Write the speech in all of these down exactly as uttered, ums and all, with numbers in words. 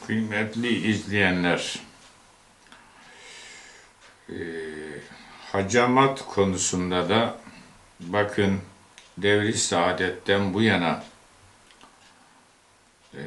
Kıymetli izleyenler, e, hacamat konusunda da bakın devri saadetten bu yana e,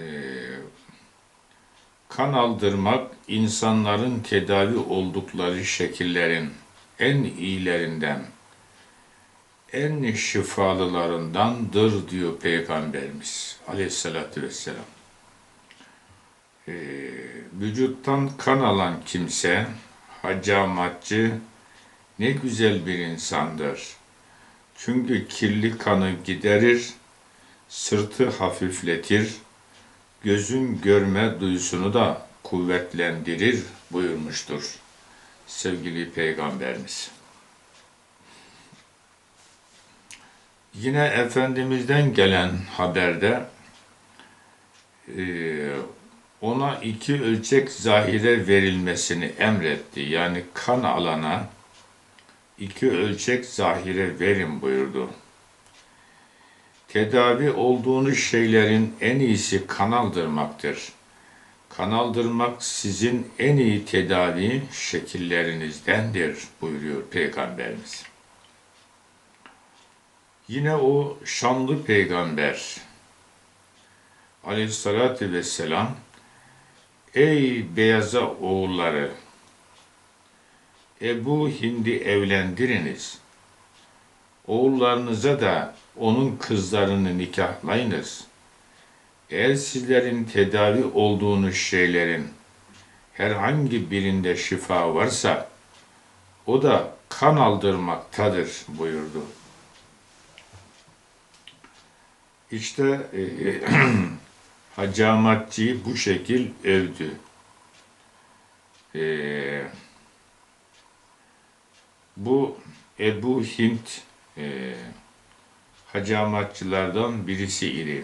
kan aldırmak insanların tedavi oldukları şekillerin en iyilerinden, en şifalılarındandır diyor Peygamberimiz Aleyhisselatü Vesselam. E, vücuttan kan alan kimse, hacamatçı, ne güzel bir insandır. Çünkü kirli kanı giderir, sırtı hafifletir, gözün görme duyusunu da kuvvetlendirir buyurmuştur sevgili Peygamberimiz. Yine Efendimiz'den gelen haberde e, ona iki ölçek zahire verilmesini emretti. Yani kan alana iki ölçek zahire verin buyurdu. Tedavi olduğunuz şeylerin en iyisi kan aldırmaktır. Kan aldırmak sizin en iyi tedavi şekillerinizdendir buyuruyor Peygamberimiz. Yine o şanlı peygamber Aleyhissalatü vesselam, ey beyaza oğulları, Ebu Hind'i evlendiriniz. Oğullarınıza da onun kızlarını nikahlayınız. Eğer sizlerin tedavi olduğunuz şeylerin herhangi birinde şifa varsa, o da kan aldırmaktadır buyurdu. İşte e, hacamatçıyı bu şekil övdü. E, bu Ebu Hint e, hacamatçılardan birisi idi.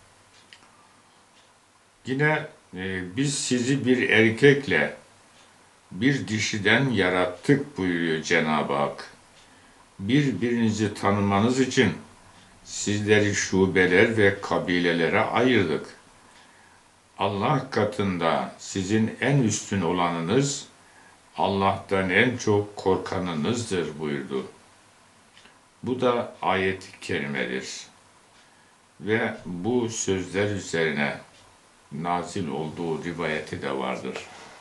Yine e, biz sizi bir erkekle bir dişiden yarattık buyuruyor Cenab-ı Hak. Birbirinizi tanımanız için sizleri şubeler ve kabilelere ayırdık. Allah katında sizin en üstün olanınız, Allah'tan en çok korkanınızdır buyurdu. Bu da ayet-i kerimedir. Ve bu sözler üzerine nazil olduğu rivayeti de vardır.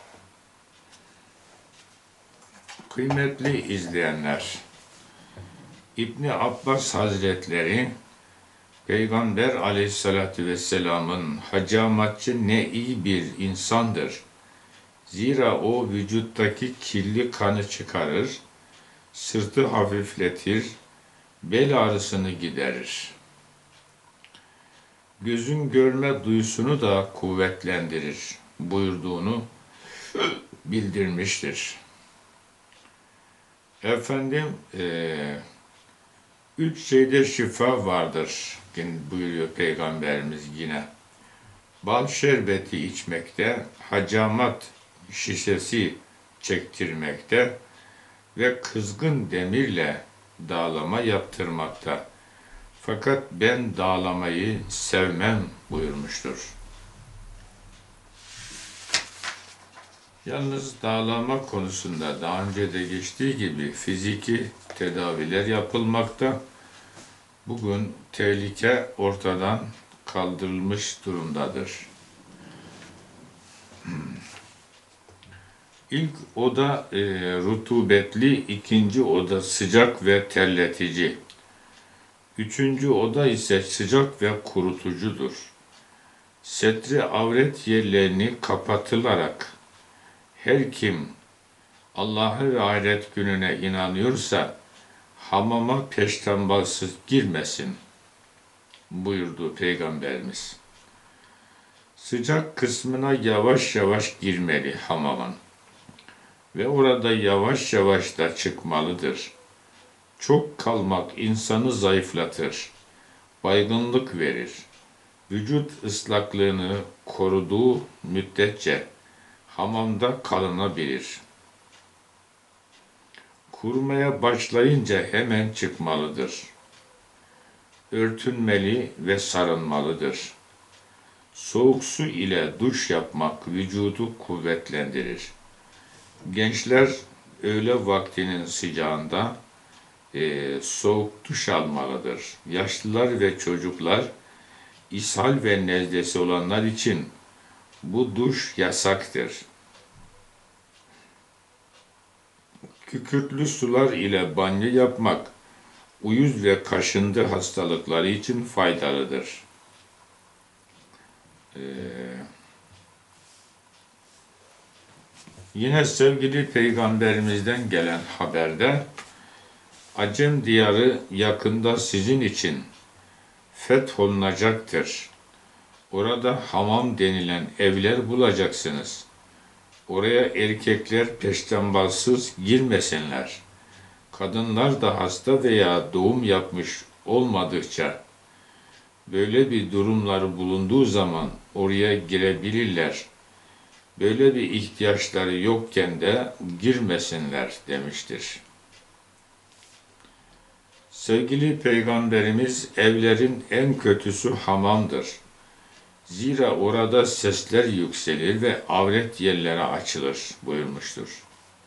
Kıymetli izleyenler, İbni Abbas Hazretleri, Peygamber Aleyhisselatü Vesselam'ın hacamatçı ne iyi bir insandır. Zira o vücuttaki kirli kanı çıkarır, sırtı hafifletir, bel ağrısını giderir. Gözün görme duyusunu da kuvvetlendirir buyurduğunu bildirmiştir. Efendim, e, üç şeyde şifa vardır buyuruyor Peygamberimiz yine. Bal şerbeti içmekte, hacamat şişesi çektirmekte ve kızgın demirle dağlama yaptırmakta. Fakat ben dağlamayı sevmem buyurmuştur. Yalnız dağlama konusunda daha önce de geçtiği gibi fiziki tedaviler yapılmakta. Bugün tehlike ortadan kaldırılmış durumdadır. İlk oda e, rutubetli, ikinci oda sıcak ve terletici. Üçüncü oda ise sıcak ve kurutucudur. Setri avret yerlerini kapatılarak her kim Allah'a ve ahiret gününe inanıyorsa hamama peştembalsız girmesin buyurdu Peygamberimiz. Sıcak kısmına yavaş yavaş girmeli hamamın ve orada yavaş yavaş da çıkmalıdır. Çok kalmak insanı zayıflatır, baygınlık verir. Vücut ıslaklığını koruduğu müddetçe hamamda kalınabilir. Kurumaya başlayınca hemen çıkmalıdır. Örtünmeli ve sarınmalıdır. Soğuk su ile duş yapmak vücudu kuvvetlendirir. Gençler öğle vaktinin sıcağında e, soğuk duş almalıdır. Yaşlılar ve çocuklar, ishal ve nezlesi olanlar için bu duş yasaktır. Kükürtlü sular ile banyo yapmak, uyuz ve kaşıntı hastalıkları için faydalıdır. Ee, Yine sevgili Peygamberimizden gelen haberde, Acem diyarı yakında sizin için fetholunacaktır. Orada hamam denilen evler bulacaksınız. Oraya erkekler peştembalsız girmesinler. Kadınlar da hasta veya doğum yapmış olmadıkça böyle bir durumları bulunduğu zaman oraya girebilirler. Böyle bir ihtiyaçları yokken de girmesinler demiştir. Sevgili Peygamberimiz, evlerin en kötüsü hamamdır. Zira orada sesler yükselir ve avret yerlere açılır buyurmuştur.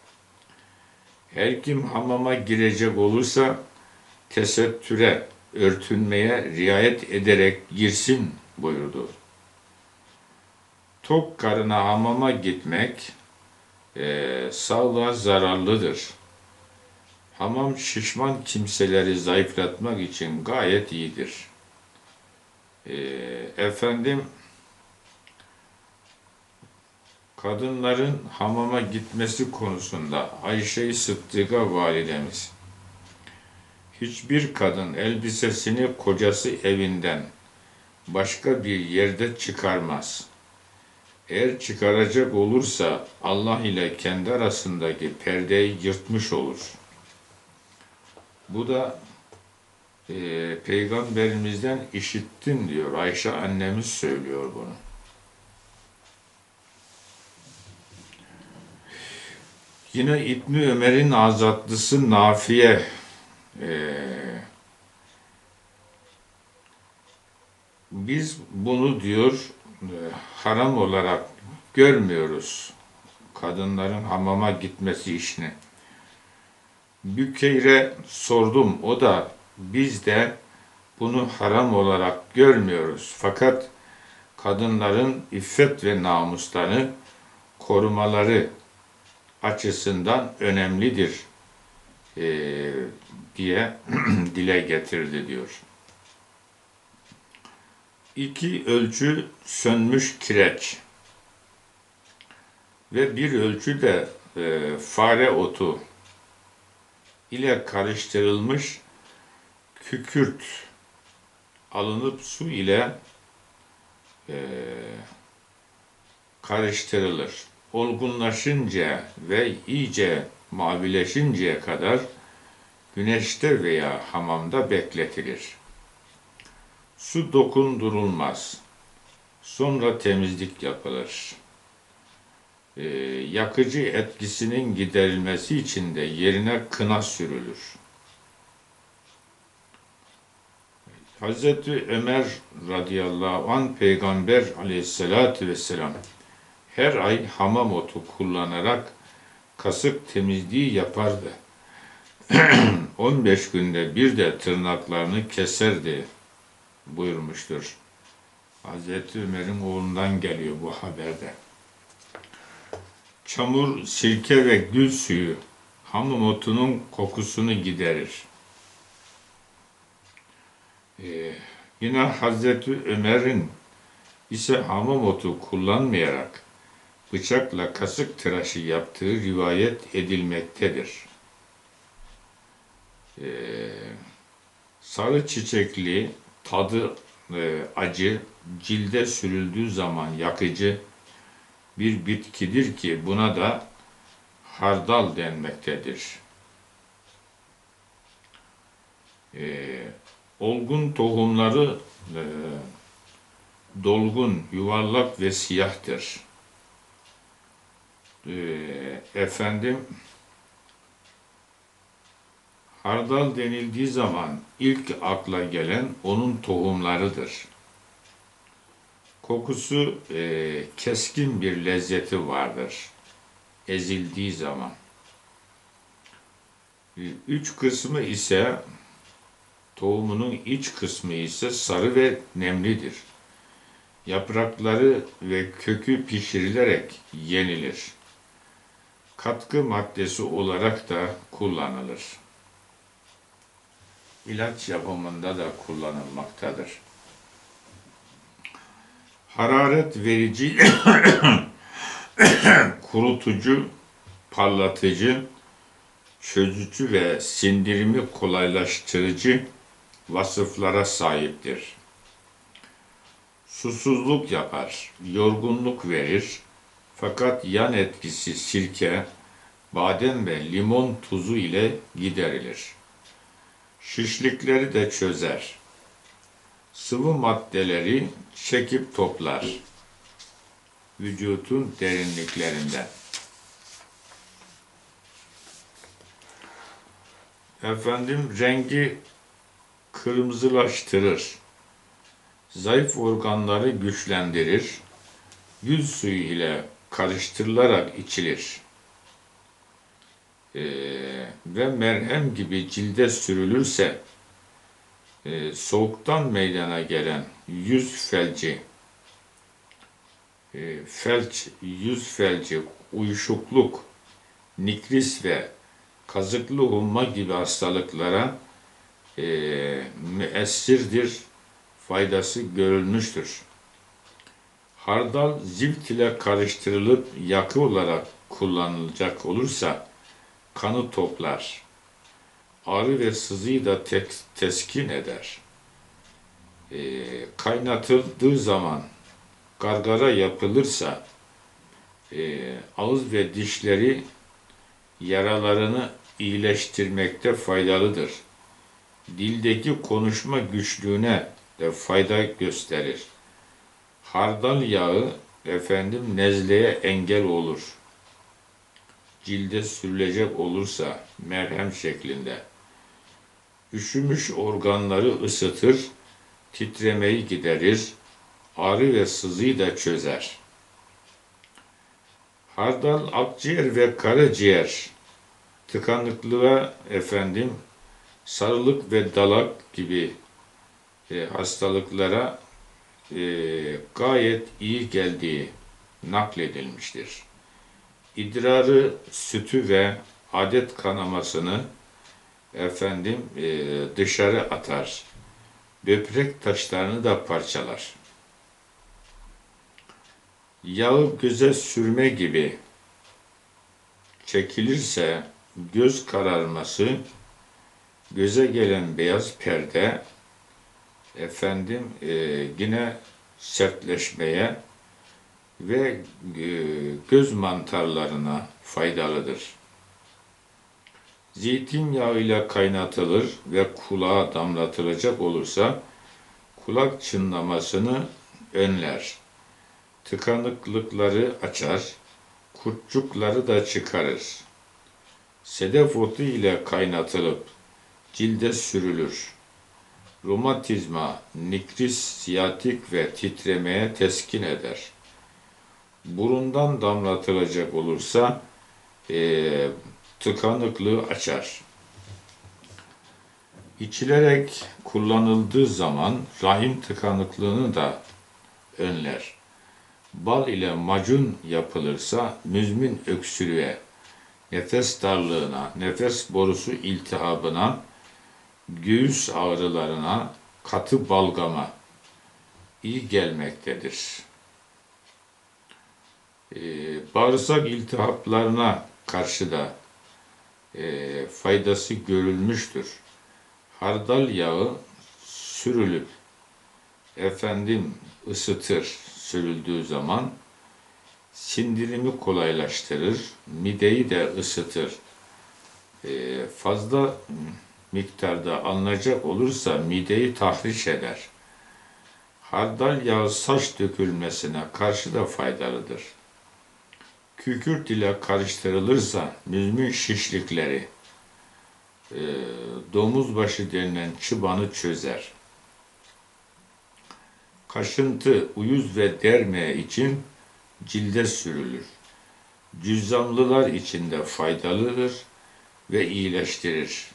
Her kim hamama girecek olursa tesettüre, örtünmeye riayet ederek girsin buyurdu. Tok karına hamama gitmek e, sağlığa zararlıdır. Hamam şişman kimseleri zayıflatmak için gayet iyidir. E, efendim, kadınların hamama gitmesi konusunda Ayşe-i Sıddıka validemiz, hiçbir kadın elbisesini kocası evinden başka bir yerde çıkarmaz. Eğer çıkaracak olursa Allah ile kendi arasındaki perdeyi yırtmış olur. Bu da e, Peygamberimizden işittim diyor. Ayşe annemiz söylüyor bunu. Yine İbni Ömer'in azatlısı Nafiye e, biz bunu diyor e, haram olarak görmüyoruz. Kadınların hamama gitmesi işini. Bükeyre sordum. O da biz de bunu haram olarak görmüyoruz. Fakat kadınların iffet ve namuslarını korumaları açısından önemlidir e, diye dile getirdi diyor. İki ölçü sönmüş kireç ve bir ölçü de e, fare otu ile karıştırılmış kükürt alınıp su ile e, karıştırılır. Olgunlaşınca ve iyice mavileşinceye kadar güneşte veya hamamda bekletilir. Su dokundurulmaz. Sonra temizlik yapılır. Ee, yakıcı etkisinin giderilmesi için de yerine kına sürülür. Hazreti Ömer radıyallahu anh Peygamber aleyhissalatü vesselam her ay hamam otu kullanarak kasık temizliği yapardı. on beş günde bir de tırnaklarını keserdi buyurmuştur. Hazreti Ömer'in oğlundan geliyor bu haberde. Çamur, sirke ve gül suyu hamam otunun kokusunu giderir. Ee, yine Hazreti Ömer'in ise hamam otu kullanmayarak bıçakla kasık tıraşı yaptığı rivayet edilmektedir. Ee, sarı çiçekli, tadı e, acı, cilde sürüldüğü zaman yakıcı bir bitkidir ki buna da hardal denmektedir. Ee, olgun tohumları e, dolgun, yuvarlak ve siyahtır. Ee, efendim, hardal denildiği zaman ilk akla gelen onun tohumlarıdır. Kokusu e, keskin bir lezzeti vardır ezildiği zaman. E, Üç kısmı ise tohumunun iç kısmı ise sarı ve nemlidir. Yaprakları ve kökü pişirilerek yenilir. Katkı maddesi olarak da kullanılır. İlaç yapımında da kullanılmaktadır. Hararet verici, kurutucu, parlatıcı, çözücü ve sindirimi kolaylaştırıcı vasıflara sahiptir. Susuzluk yapar, yorgunluk verir, fakat yan etkisi sirke, badem ve limon tuzu ile giderilir. Şişlikleri de çözer. Sıvı maddeleri çekip toplar vücudun derinliklerinden. Efendim, rengi kırmızılaştırır. Zayıf organları güçlendirir. Gül suyu ile karıştırılarak içilir. Ee, ve merhem gibi cilde sürülürse e, soğuktan meydana gelen yüz felci, e, felç, yüz felci, uyuşukluk, nikris ve kazıklı humma gibi hastalıklara e, müessirdir, faydası görülmüştür. Hardal zift ile karıştırılıp yakı olarak kullanılacak olursa kanı toplar. Ağrı ve sızıyı da tek, teskin eder. E, kaynatıldığı zaman gargara yapılırsa e, ağız ve dişleri yaralarını iyileştirmekte faydalıdır. Dildeki konuşma güçlüğüne de fayda gösterir. Hardal yağı efendim nezleye engel olur. Cilde sürülecek olursa merhem şeklinde. Üşümüş organları ısıtır, titremeyi giderir, ağrı ve sızıyı da çözer. Hardal akciğer ve karaciğer tıkanıklığa efendim sarılık ve dalak gibi e, hastalıklara e, gayet iyi geldiği nakledilmiştir. İdrarı, sütü ve adet kanamasını efendim e, dışarı atar. Böbrek taşlarını da parçalar. Yağı göze sürme gibi çekilirse göz kararması, göze gelen beyaz perde efendim e, yine sertleşmeye ve e, göz mantarlarına faydalıdır. Zeytinyağı ile kaynatılır ve kulağa damlatılacak olursa kulak çınlamasını önler. Tıkanıklıkları açar, kurtçukları da çıkarır. Sedef otu ile kaynatılıp cilde sürülür. Romatizma, nikris, siyatik ve titremeye teskin eder. Burundan damlatılacak olursa e, tıkanıklığı açar. İçilerek kullanıldığı zaman rahim tıkanıklığını da önler. Bal ile macun yapılırsa müzmin öksürüğe, nefes darlığına, nefes borusu iltihabına, göğüs ağrılarına, katı balgama iyi gelmektedir. Ee, bağırsak iltihaplarına karşı da e, faydası görülmüştür. Hardal yağı sürülüp efendim ısıtır sürüldüğü zaman sindirimi kolaylaştırır, mideyi de ısıtır. Ee, fazla miktarda alınacak olursa mideyi tahriş eder. Hardal yağı saç dökülmesine karşı da faydalıdır. Kükürt ile karıştırılırsa müzmin şişlikleri, e, domuzbaşı denilen çıbanı çözer. Kaşıntı, uyuz ve derme için cilde sürülür. Cüzzamlılar için de faydalıdır ve iyileştirir.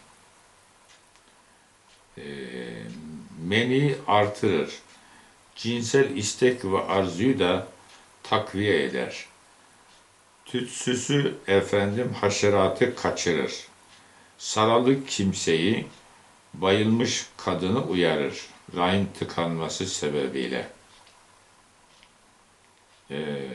E, meni artırır. Cinsel istek ve arzuyu da takviye eder. Tütsüsü efendim haşeratı kaçırır. Saralı kimseyi, bayılmış kadını uyarır. Rahim tıkanması sebebiyle. Ee,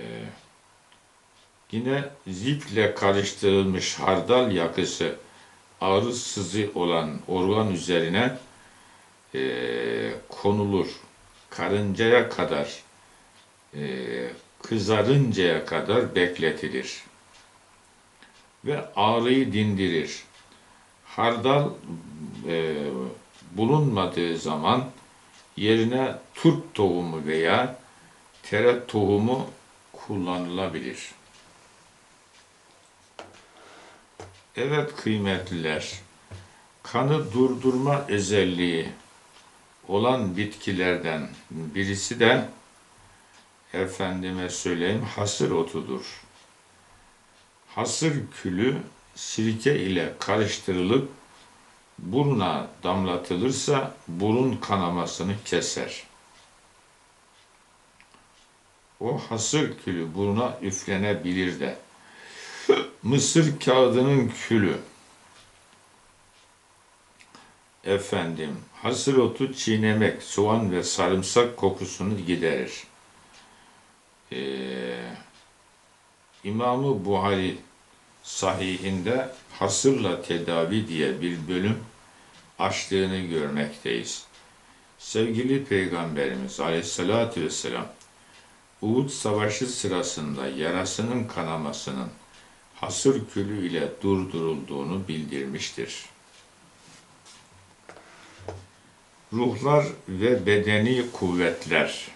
yine zifle karıştırılmış hardal yakısı ağrı sızı olan organ üzerine e, konulur. Karıncaya kadar e, kızarıncaya kadar bekletilir. Ve ağrıyı dindirir. Hardal e, bulunmadığı zaman yerine turp tohumu veya tere tohumu kullanılabilir. Evet kıymetliler, kanı durdurma özelliği olan bitkilerden birisi de efendime söyleyeyim hasır otudur. Hasır külü sirke ile karıştırılıp buruna damlatılırsa burun kanamasını keser. O hasır külü buruna üflenebilir de. Mısır kağıdının külü. Efendim, hasır otu çiğnemek, soğan ve sarımsak kokusunu giderir. Ee, İmam-ı Buhari sahihinde hasırla tedavi diye bir bölüm açtığını görmekteyiz. Sevgili Peygamberimiz Aleyhisselatü Vesselam, Uhud Savaşı sırasında yarasının kanamasının hasır külü ile durdurulduğunu bildirmiştir. Ruhlar ve bedeni kuvvetler,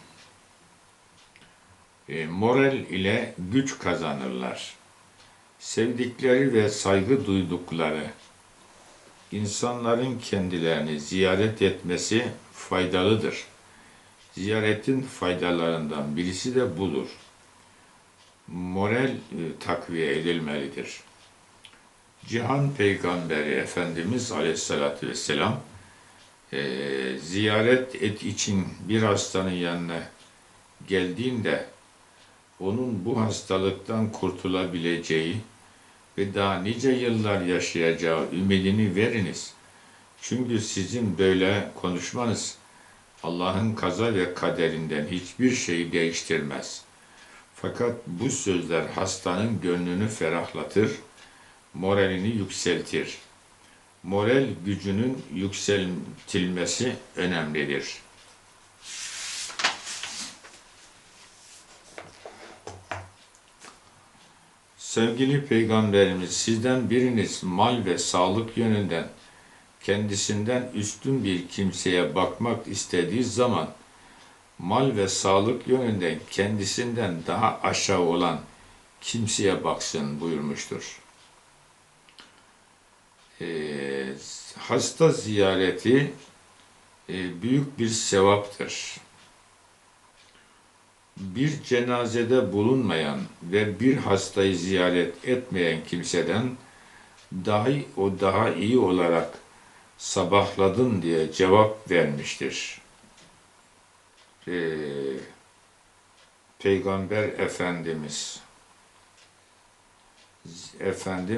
e, moral ile güç kazanırlar. Sevdikleri ve saygı duydukları insanların kendilerini ziyaret etmesi faydalıdır. Ziyaretin faydalarından birisi de budur. Moral e, takviye edilmelidir. Cihan Peygamberi Efendimiz Aleyhisselatü Vesselam e, ziyaret et için bir hastanın yanına geldiğinde onun bu hastalıktan kurtulabileceği ve daha nice yıllar yaşayacağı ümidini veriniz. Çünkü sizin böyle konuşmanız Allah'ın kaza ve kaderinden hiçbir şeyi değiştirmez. Fakat bu sözler hastanın gönlünü ferahlatır, moralini yükseltir. Moral gücünün yükseltilmesi önemlidir. Sevgili Peygamberimiz, sizden biriniz mal ve sağlık yönünden kendisinden üstün bir kimseye bakmak istediği zaman mal ve sağlık yönünden kendisinden daha aşağı olan kimseye baksın buyurmuştur. Ee, hasta ziyareti e, büyük bir sevaptır. Bir cenazede bulunmayan ve bir hastayı ziyaret etmeyen kimseden dahi o daha iyi olarak sabahladın diye cevap vermiştir. Ee, Peygamber Efendimiz efendim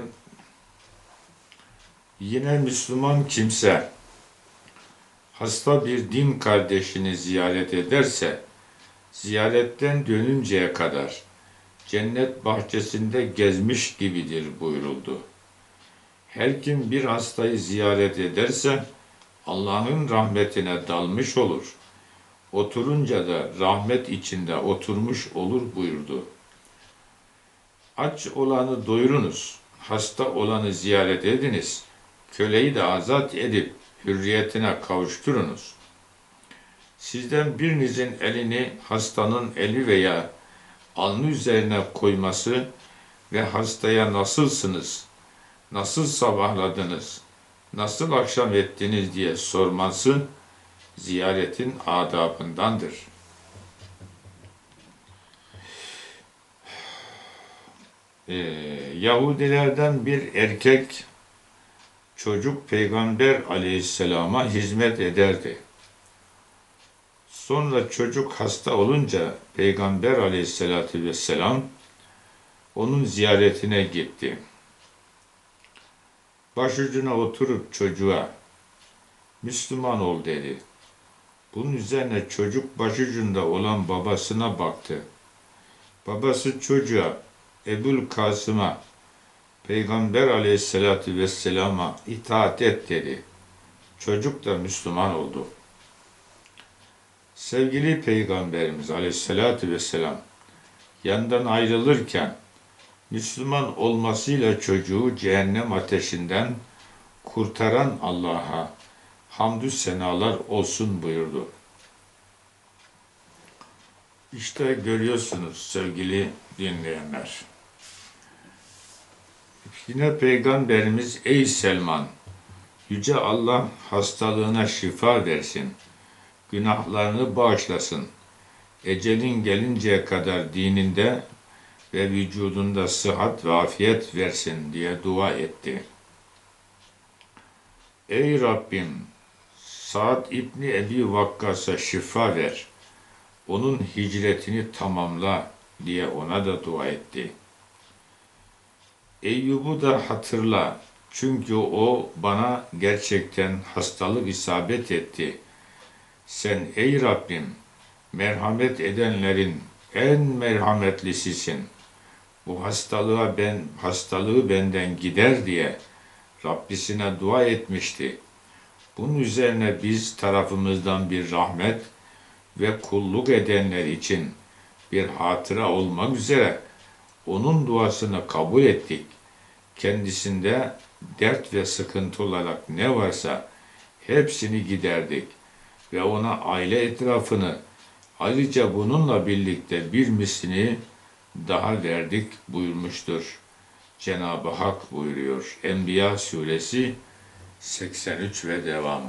yine Müslüman kimse hasta bir din kardeşini ziyaret ederse ziyaretten dönünceye kadar cennet bahçesinde gezmiş gibidir buyuruldu. Her kim bir hastayı ziyaret ederse Allah'ın rahmetine dalmış olur. Oturunca da rahmet içinde oturmuş olur buyurdu. Aç olanı doyurunuz, hasta olanı ziyaret ediniz, köleyi de azat edip hürriyetine kavuşturunuz. Sizden birinizin elini hastanın eli veya alnı üzerine koyması ve hastaya nasılsınız, nasıl sabahladınız, nasıl akşam ettiniz diye sorması ziyaretin adabındandır. Ee, Yahudilerden bir erkek çocuk Peygamber aleyhisselama hizmet ederdi. Sonra çocuk hasta olunca Peygamber aleyhisselatü vesselam onun ziyaretine gitti. Başucuna oturup çocuğa Müslüman ol dedi. Bunun üzerine çocuk başucunda olan babasına baktı. Babası çocuğa Ebul Kasım'a Peygamber aleyhissalatü vesselama itaat et dedi. Çocuk da Müslüman oldu. Sevgili Peygamberimiz aleyhissalatü vesselam yandan ayrılırken Müslüman olmasıyla çocuğu cehennem ateşinden kurtaran Allah'a hamdü senalar olsun buyurdu. İşte görüyorsunuz sevgili dinleyenler. Yine Peygamberimiz ey Selman, Yüce Allah hastalığına şifa versin, günahlarını bağışlasın, ecelin gelinceye kadar dininde ve vücudunda sıhhat ve afiyet versin diye dua etti. Ey Rabbim, Sa'd İbni Ebi Vakkas'a şifa ver, onun hicretini tamamla diye ona da dua etti. Eyyub'u da hatırla, çünkü o bana gerçekten hastalık isabet etti. Sen ey Rabbim, merhamet edenlerin en merhametlisisin. Bu hastalığa ben hastalığı benden gider diye Rabbisine dua etmişti. Bunun üzerine biz tarafımızdan bir rahmet ve kulluk edenler için bir hatıra olmak üzere onun duasını kabul ettik. Kendisinde dert ve sıkıntı olarak ne varsa hepsini giderdik ve ona aile etrafını ayrıca bununla birlikte bir mislini daha verdik buyurmuştur. Cenab-ı Hak buyuruyor. Enbiya suresi seksen üç ve devamı.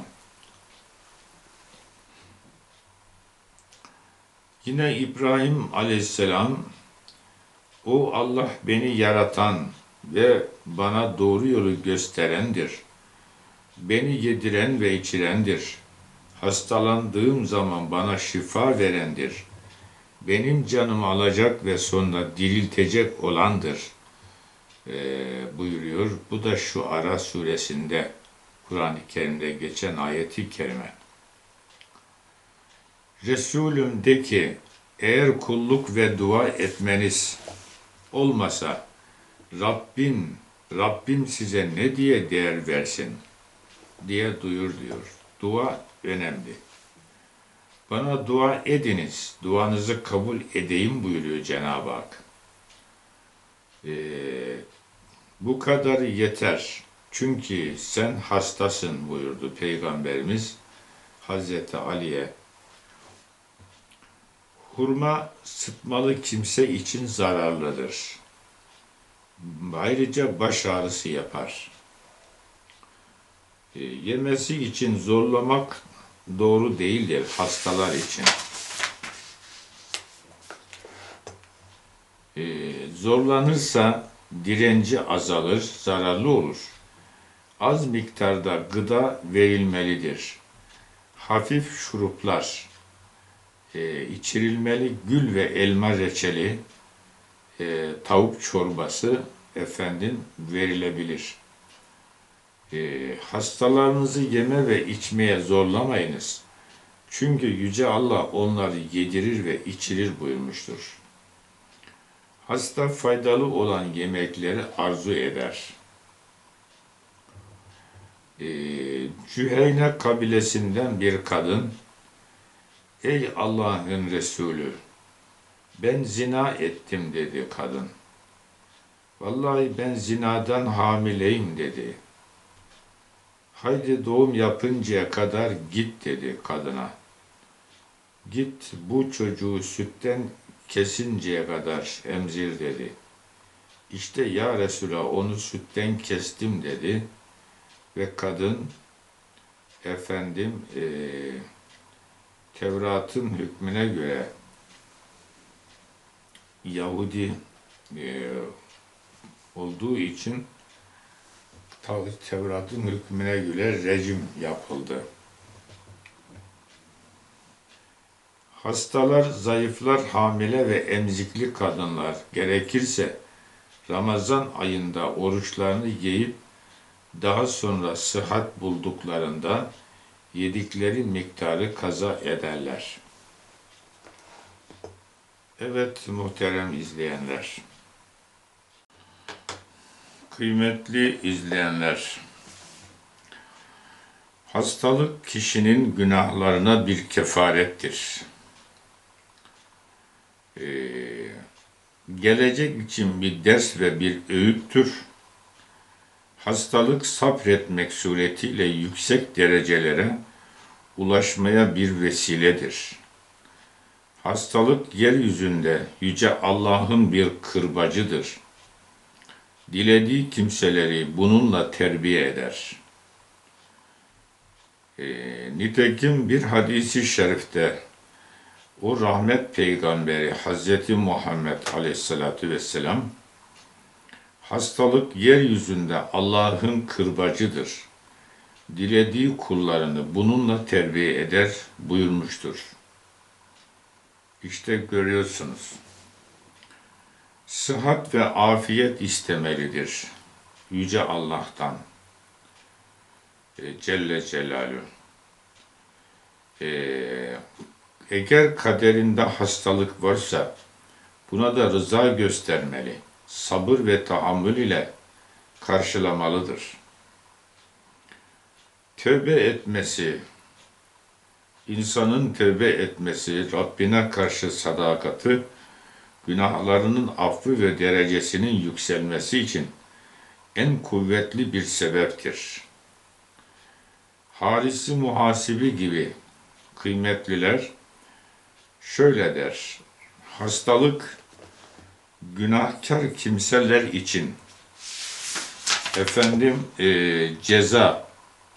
Yine İbrahim aleyhisselam, o Allah beni yaratan ve bana doğru yolu gösterendir. Beni yediren ve içirendir. Hastalandığım zaman bana şifa verendir. Benim canımı alacak ve sonra diriltecek olandır ee, buyuruyor. Bu da şu Ara suresinde, Kur'an-ı Kerim'de geçen ayeti kerime. Resulüm de ki, eğer kulluk ve dua etmeniz olmasa Rabbim, Rabbim size ne diye değer versin diye duyur diyor. Dua önemli. Bana dua ediniz, duanızı kabul edeyim buyuruyor Cenab-ı Hak. Ee, bu kadar yeter. Çünkü sen hastasın buyurdu Peygamberimiz Hazreti Ali'ye. Hurma sıtmalı kimse için zararlıdır. Ayrıca baş ağrısı yapar. E, yemesi için zorlamak doğru değildir hastalar için. E, zorlanırsa direnci azalır, zararlı olur. Az miktarda gıda verilmelidir. Hafif şuruplar, e, içirilmeli gül ve elma reçeli, e, tavuk çorbası efendim verilebilir. E, hastalarınızı yeme ve içmeye zorlamayınız. Çünkü Yüce Allah onları yedirir ve içirir buyurmuştur. Hasta faydalı olan yemekleri arzu eder. E, Cüheyne kabilesinden bir kadın, ey Allah'ın Resulü, ben zina ettim dedi kadın. Vallahi ben zinadan hamileyim dedi. Haydi doğum yapıncaya kadar git dedi kadına. Git bu çocuğu sütten kesinceye kadar emzir dedi. İşte ya Resulallah onu sütten kestim dedi. Ve kadın efendim e, Tevrat'ın hükmüne göre Yahudi e, olduğu için Tevrat'ın hükmüne göre rejim yapıldı. Hastalar, zayıflar, hamile ve emzikli kadınlar gerekirse Ramazan ayında oruçlarını yiyip daha sonra sıhhat bulduklarında yedikleri miktarı kaza ederler. Evet muhterem izleyenler, kıymetli izleyenler, hastalık kişinin günahlarına bir kefarettir. Ee, gelecek için bir ders ve bir öğüttür. Hastalık sabretmek suretiyle yüksek derecelere ulaşmaya bir vesiledir. Hastalık yeryüzünde Yüce Allah'ın bir kırbacıdır. Dilediği kimseleri bununla terbiye eder. E, nitekim bir hadisi şerifte o rahmet peygamberi Hazreti Muhammed Aleyhisselatü Vesselam, hastalık yeryüzünde Allah'ın kırbacıdır. Dilediği kullarını bununla terbiye eder buyurmuştur. İşte görüyorsunuz. Sıhhat ve afiyet istemelidir Yüce Allah'tan. E, Celle Celaluhu. E, eğer kaderinde hastalık varsa buna da rıza göstermeli. Sabır ve tahammül ile karşılamalıdır. Tövbe etmesi, insanın tövbe etmesi, Rabbine karşı sadakati, günahlarının affı ve derecesinin yükselmesi için en kuvvetli bir sebeptir. Haris-i Muhasibi gibi kıymetliler şöyle der: hastalık günahkar kimseler için efendim e, ceza,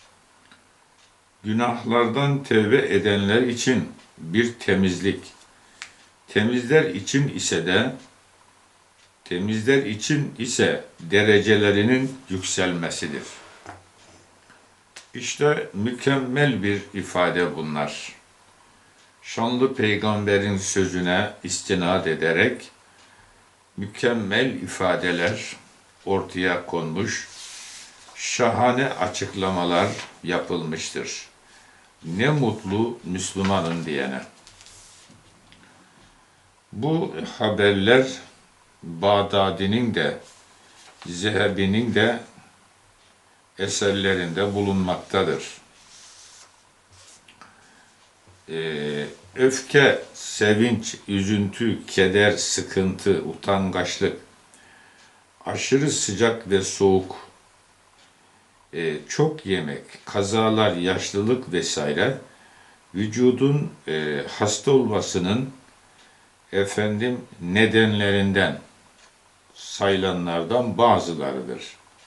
günahlardan tevbe edenler için bir temizlik, temizler için ise de temizler için ise derecelerinin yükselmesidir. İşte mükemmel bir ifade bunlar. Şanlı peygamberin sözüne istinad ederek mükemmel ifadeler ortaya konmuş, şahane açıklamalar yapılmıştır. Ne mutlu Müslümanın diyene. Bu haberler Bağdadi'nin de Zehebi'nin de eserlerinde bulunmaktadır. Ee, öfke, sevinç, üzüntü, keder, sıkıntı, utangaçlık, aşırı sıcak ve soğuk, e, çok yemek, kazalar, yaşlılık vesaire vücudun e, hasta olmasının efendim nedenlerinden sayılanlardan bazılarıdır.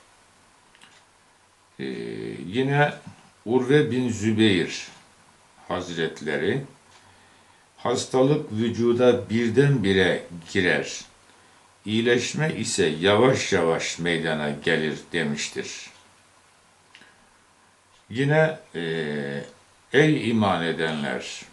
Ee, yine Urve bin Zübeyir Hazretleri, hastalık vücuda birdenbire girer, iyileşme ise yavaş yavaş meydana gelir demiştir. Yine e, ey iman edenler,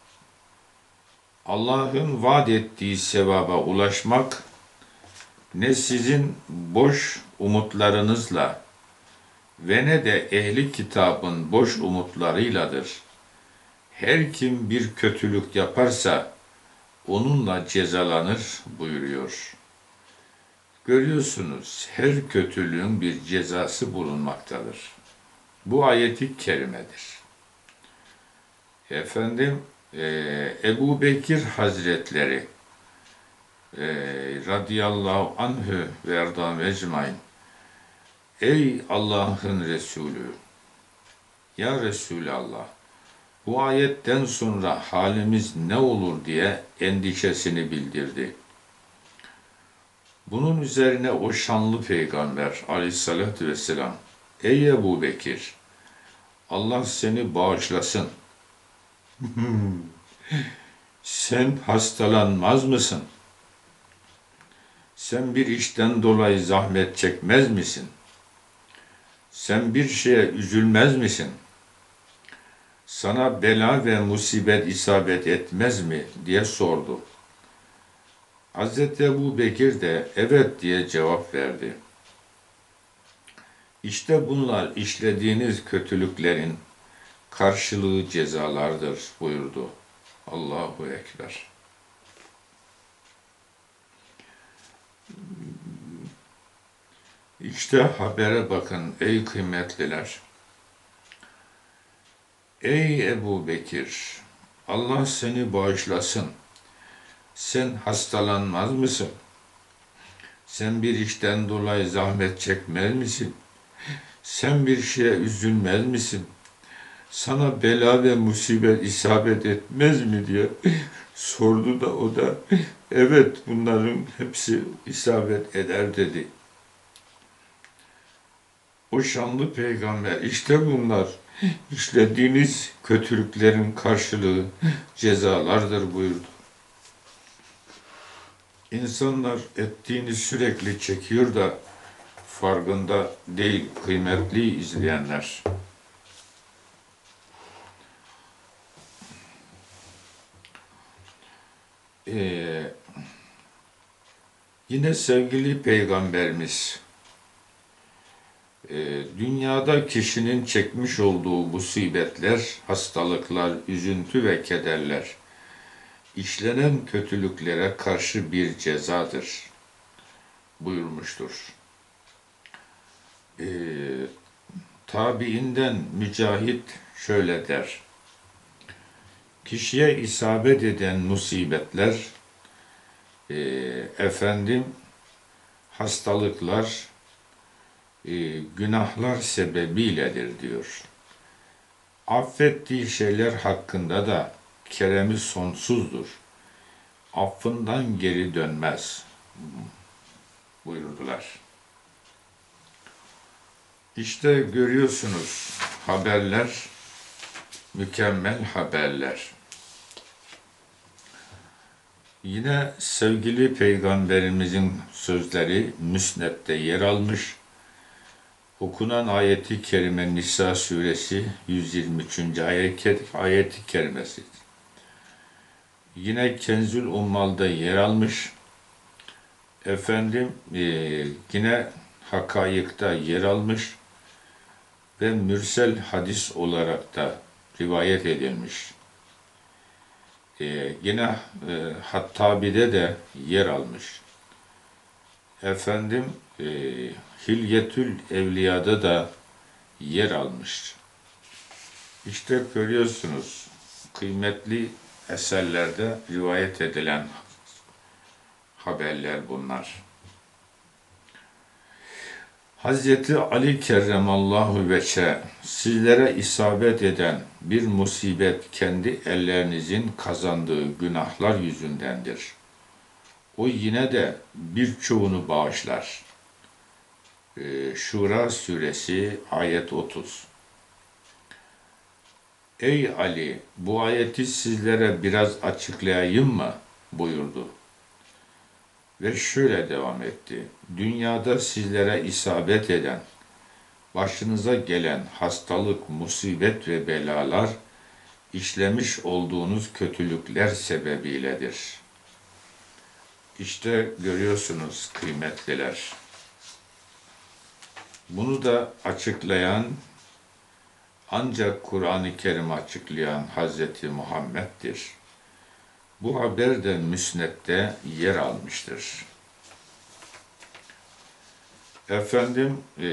Allah'ın vaat ettiği sevaba ulaşmak ne sizin boş umutlarınızla ve ne de ehli kitabın boş umutlarıyladır. Her kim bir kötülük yaparsa onunla cezalanır buyuruyor. Görüyorsunuz, her kötülüğün bir cezası bulunmaktadır. Bu ayet-i kerimedir. Efendim, e, Ebu Bekir Hazretleri e, radıyallahu anhü ve erdâ ecmaîn, ey Allah'ın Resulü, ya Resulallah, bu ayetten sonra halimiz ne olur diye endişesini bildirdi. Bunun üzerine o şanlı peygamber aleyhissalatü vesselam, ey Ebu Bekir, Allah seni bağışlasın. Sen hastalanmaz mısın? Sen bir işten dolayı zahmet çekmez misin? Sen bir şeye üzülmez misin? Sana bela ve musibet isabet etmez mi diye sordu. Hazreti Ebu Bekir de evet diye cevap verdi. İşte bunlar işlediğiniz kötülüklerin karşılığı cezalardır buyurdu. Allahu Ekber. İşte habere bakın ey kıymetliler. Ey Ebu Bekir, Allah seni bağışlasın. Sen hastalanmaz mısın? Sen bir işten dolayı zahmet çekmez misin? Sen bir şeye üzülmez misin? Sana bela ve musibet isabet etmez mi diye sordu da o da evet bunların hepsi isabet eder dedi. O şanlı peygamber işte bunlar işlediğiniz kötülüklerin karşılığı cezalardır buyurdu. İnsanlar ettiğini sürekli çekiyor da farkında değil kıymetli izleyenler. Ee, yine sevgili peygamberimiz e, dünyada kişinin çekmiş olduğu musibetler, hastalıklar, üzüntü ve kederler işlenen kötülüklere karşı bir cezadır buyurmuştur. Ee, tabiinden Mücahit şöyle der. Kişiye isabet eden musibetler, e, efendim hastalıklar, e, günahlar sebebiyledir diyor. Affettiği şeyler hakkında da keremi sonsuzdur. Affından geri dönmez buyurdular. İşte görüyorsunuz haberler, mükemmel haberler. Yine sevgili peygamberimizin sözleri Müsned'de yer almış. Okunan ayeti kerime Nisa suresi yüz yirmi üçüncü ayeti kerimesi. Yine Kenzül Ummal'da yer almış. Efendim e, yine Hakayık'ta yer almış ve mürsel hadis olarak da rivayet edilmiş. E, yine e, Hattabi'de de yer almış. Efendim e, Hilyetül Evliya'da da yer almış. İşte görüyorsunuz kıymetli eserlerde rivayet edilen haberler bunlar. Hazreti Ali kerremallahu veçhe sizlere isabet eden bir musibet kendi ellerinizin kazandığı günahlar yüzündendir. O yine de birçoğunu bağışlar. Ee, Şura suresi ayet otuz. Ey Ali, bu ayeti sizlere biraz açıklayayım mı? Buyurdu. Ve şöyle devam etti. Dünyada sizlere isabet eden, başınıza gelen hastalık, musibet ve belalar, işlemiş olduğunuz kötülükler sebebiyledir. İşte görüyorsunuz kıymetliler. Bunu da açıklayan, ancak Kur'an-ı Kerim açıklayan Hazreti Muhammed'dir. Bu haber de Müsned'de yer almıştır. Efendim, e,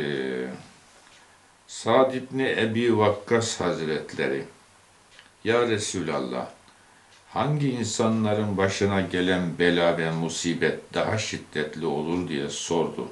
Sa'd İbni Ebi Vakkas Hazretleri, Ya Resulallah, hangi insanların başına gelen bela ve musibet daha şiddetli olur diye sordu.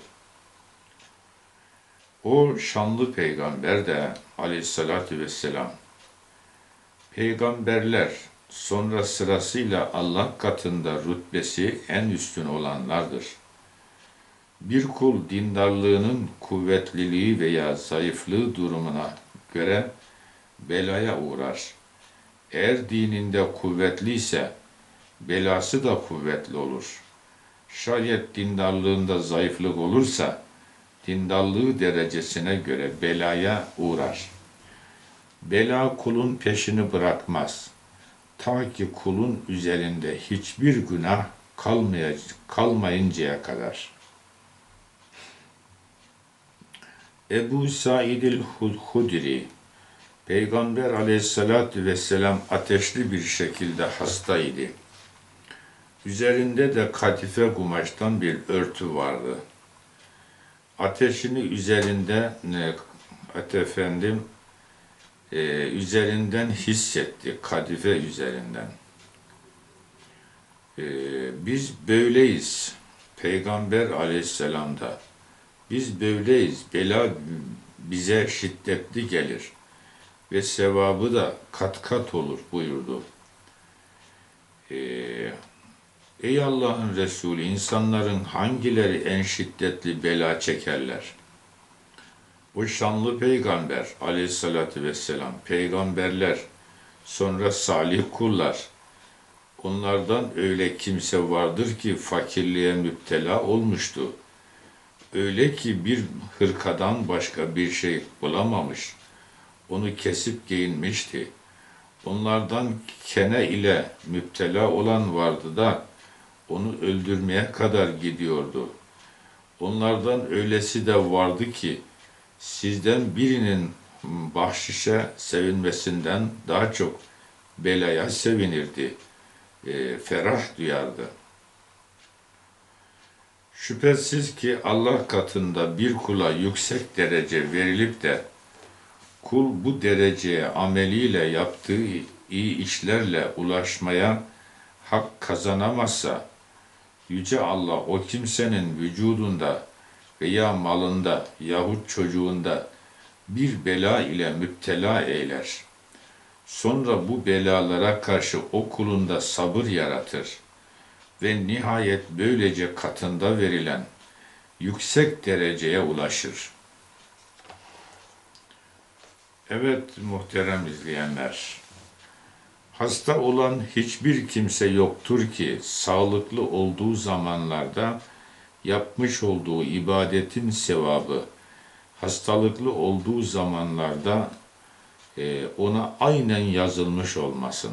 O şanlı peygamber de aleyhissalatü vesselam, peygamberler sonra sırasıyla Allah katında rütbesi en üstün olanlardır. Bir kul dindarlığının kuvvetliliği veya zayıflığı durumuna göre belaya uğrar. Eğer dininde kuvvetli ise belası da kuvvetli olur. Şayet dindarlığında zayıflık olursa, dindarlığı derecesine göre belaya uğrar. Bela kulun peşini bırakmaz. Ta ki kulun üzerinde hiçbir günah kalmayıncaya kadar. Ebu Said el-Hudri, Peygamber aleyhissalatü vesselam ateşli bir şekilde hastaydı. Üzerinde de kadife kumaştan bir örtü vardı. Ateşini üzerinde ne, efendim, e, üzerinden hissetti, kadife üzerinden. E, biz böyleyiz, Peygamber aleyhisselamda. Biz böyleyiz, bela bize şiddetli gelir ve sevabı da kat kat olur buyurdu. Ee, Ey Allah'ın Resulü, insanların hangileri en şiddetli bela çekerler? O şanlı peygamber aleyhissalatü vesselam, peygamberler, sonra salih kullar, onlardan öyle kimse vardır ki fakirliğe müptela olmuştu. Öyle ki bir hırkadan başka bir şey bulamamış, onu kesip giyinmişti. Onlardan kene ile müptela olan vardı da onu öldürmeye kadar gidiyordu. Onlardan öylesi de vardı ki sizden birinin bahşişe sevinmesinden daha çok belaya sevinirdi, e, ferah duyardı. Şüphesiz ki Allah katında bir kula yüksek derece verilip de kul bu dereceye ameliyle yaptığı iyi işlerle ulaşmaya hak kazanamazsa, Yüce Allah o kimsenin vücudunda veya malında yahut çocuğunda bir bela ile müptela eyler. Sonra bu belalara karşı o kulunda sabır yaratır ve nihayet böylece katında verilen yüksek dereceye ulaşır. Evet muhterem izleyenler, hasta olan hiçbir kimse yoktur ki sağlıklı olduğu zamanlarda yapmış olduğu ibadetin sevabı, hastalıklı olduğu zamanlarda e, ona aynen yazılmış olmasın.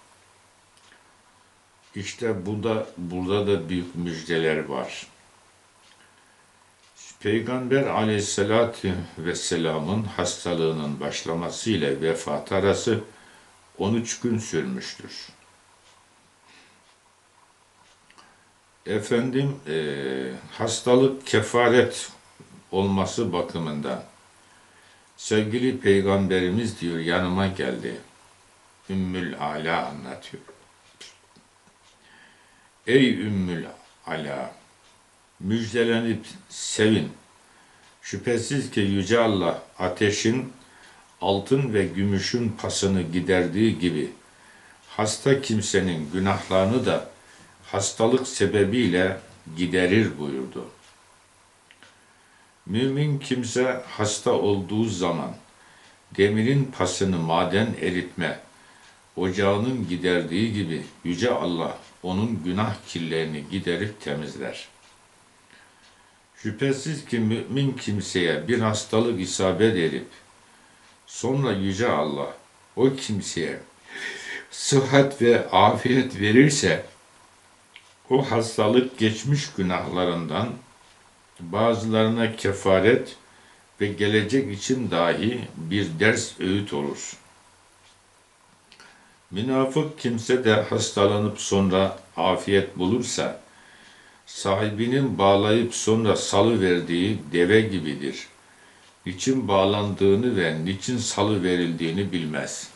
İşte burada, burada da büyük müjdeler var. Peygamber aleyhissalatü vesselamın hastalığının başlaması ile vefat arası on üç gün sürmüştür. Efendim e, hastalık kefaret olması bakımından sevgili Peygamberimiz diyor yanıma geldi. Ümmül Ala anlatıyor. Ey Ümmül Ala, müjdelenip sevin. Şüphesiz ki Yüce Allah ateşin, altın ve gümüşün pasını giderdiği gibi hasta kimsenin günahlarını da hastalık sebebiyle giderir buyurdu. Mümin kimse hasta olduğu zaman demirin pasını maden eritme ocağının giderdiği gibi Yüce Allah onun günah kirlerini giderip temizler. Şüphesiz ki mümin kimseye bir hastalık isabet edip sonra Yüce Allah o kimseye sıhhat ve afiyet verirse o hastalık geçmiş günahlarından bazılarına kefaret ve gelecek için dahi bir ders öğüt olur. Münafık kimse de hastalanıp sonra afiyet bulursa sahibinin bağlayıp sonra salıverdiği deve gibidir. Niçin bağlandığını ve niçin salı verildiğini bilmez.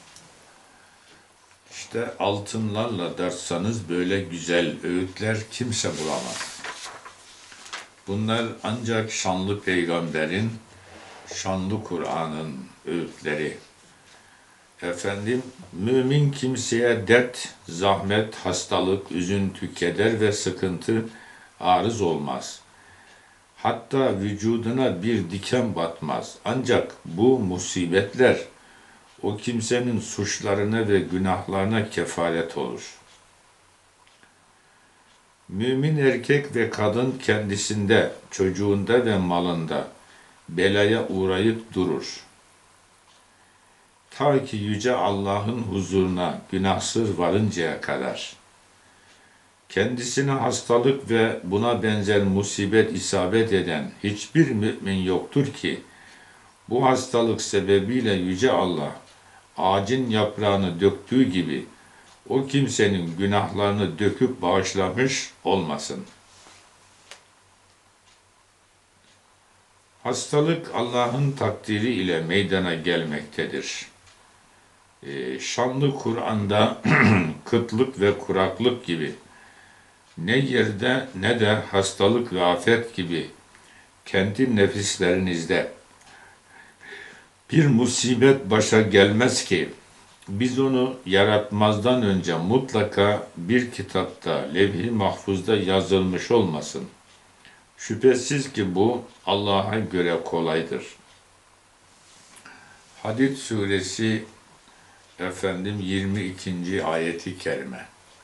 İşte altınlarla dartsanız böyle güzel öğütler kimse bulamaz. Bunlar ancak şanlı peygamberin, şanlı Kur'an'ın öğütleri. Efendim, mümin kimseye dert, zahmet, hastalık, üzüntü, keder ve sıkıntı arız olmaz. Hatta vücuduna bir diken batmaz. Ancak bu musibetler o kimsenin suçlarına ve günahlarına kefaret olur. Mümin erkek ve kadın kendisinde, çocuğunda ve malında belaya uğrayıp durur. Ta ki Yüce Allah'ın huzuruna günahsız varıncaya kadar. Kendisine hastalık ve buna benzer musibet isabet eden hiçbir mümin yoktur ki, bu hastalık sebebiyle Yüce Allah, ağacın yaprağını döktüğü gibi, o kimsenin günahlarını döküp bağışlamış olmasın. Hastalık Allah'ın takdiri ile meydana gelmektedir. Ee, şanlı Kur'an'da kıtlık ve kuraklık gibi ne yerde ne de hastalık ve afet gibi kendi nefislerinizde bir musibet başa gelmez ki biz onu yaratmazdan önce mutlaka bir kitapta, levh-i mahfuzda yazılmış olmasın. Şüphesiz ki bu Allah'a göre kolaydır. Hadid suresi efendim yirmi ikinci ayeti kerime.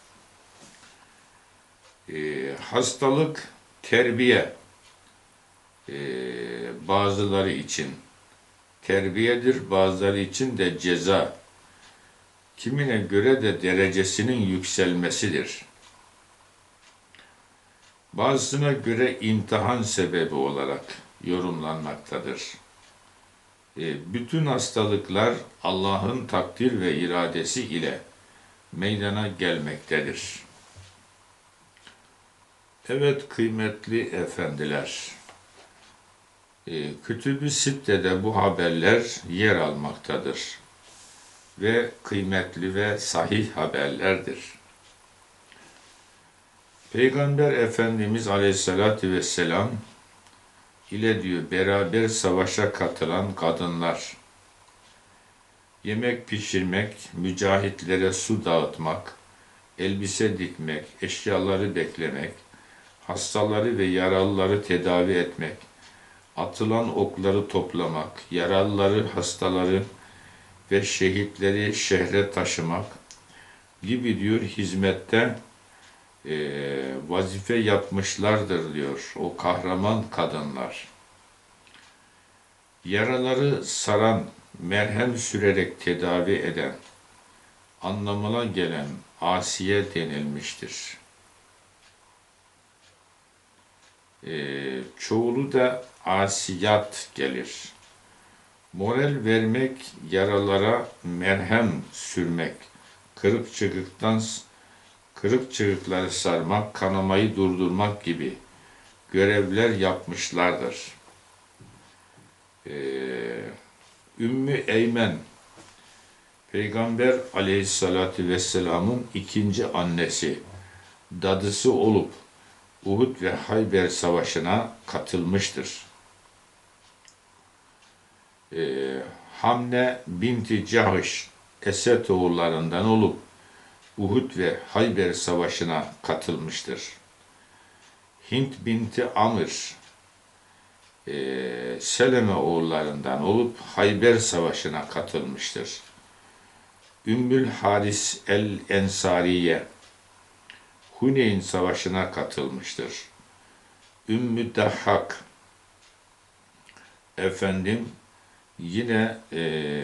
Ee, hastalık, terbiye ee, bazıları için terbiyedir, bazıları için de ceza. Kimine göre de derecesinin yükselmesidir. Bazısına göre imtihan sebebi olarak yorumlanmaktadır. E, bütün hastalıklar Allah'ın takdir ve iradesi ile meydana gelmektedir. Evet kıymetli efendiler, e, Kütüb-i Sitte'de bu haberler yer almaktadır ve kıymetli ve sahih haberlerdir. Peygamber Efendimiz Aleyhisselatü Vesselam ile diyor beraber savaşa katılan kadınlar, yemek pişirmek, mücahitlere su dağıtmak, elbise dikmek, eşyaları beklemek, hastaları ve yaralıları tedavi etmek, atılan okları toplamak, yaralıları, hastaları ve şehitleri şehre taşımak gibi diyor hizmette e, vazife yapmışlardır diyor o kahraman kadınlar. Yaraları saran, merhem sürerek tedavi eden anlamına gelen Asiye denilmiştir. E, çoğulu da Asiyat gelir. Moral vermek, yaralara merhem sürmek, kırık çıkıktan kırık çıkıkları sarmak, kanamayı durdurmak gibi görevler yapmışlardır. Ee, Ümmü Eymen, Peygamber Aleyhisselatü Vesselam'ın ikinci annesi, dadısı olup Uhud ve Hayber Savaşı'na katılmıştır. Ee, Hamne binti Cahış, Esed oğullarından olup Uhud ve Hayber Savaşı'na katılmıştır. Hint binti Amr, e, Seleme oğullarından olup Hayber Savaşı'na katılmıştır. Ümmül Haris el-Ensariye, Huneyn Savaşı'na katılmıştır. Ümmü Dahhak, efendim, yine e,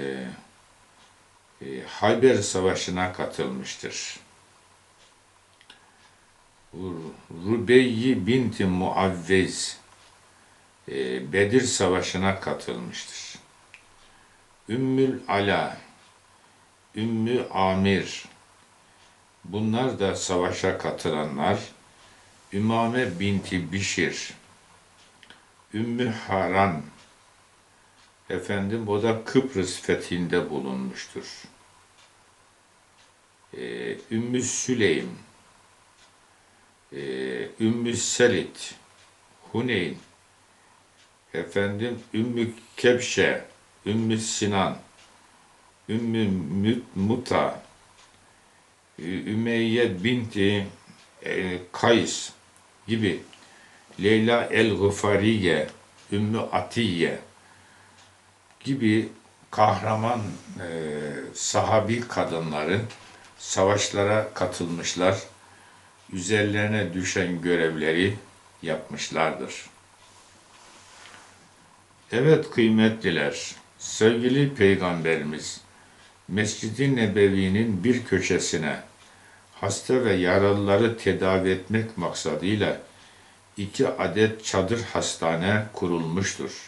e, Hayber Savaşı'na katılmıştır. Rubeyyi binti Muavvez e, Bedir Savaşı'na katılmıştır. Ümmül Ala, Ümmü Amir, bunlar da savaşa katılanlar. Ümame binti Bişir, Ümmü Haran, efendim o da Kıbrıs fethinde bulunmuştur. Ee, Ümmü Süleym, e, Ümmü Selit, Huneyn, efendim Ümmü Kebşe, Ümmü Sinan, Ümmü Muta, Ümeyye binti e, Kays gibi, Leyla el-Gıfariye, Ümmü Atiye gibi kahraman e, sahabi kadınları savaşlara katılmışlar. üzerlerine düşen görevleri yapmışlardır. Evet kıymetliler, sevgili Peygamberimiz Mescid-i Nebevi'nin bir köşesine hasta ve yaralıları tedavi etmek maksadıyla iki adet çadır hastane kurulmuştur.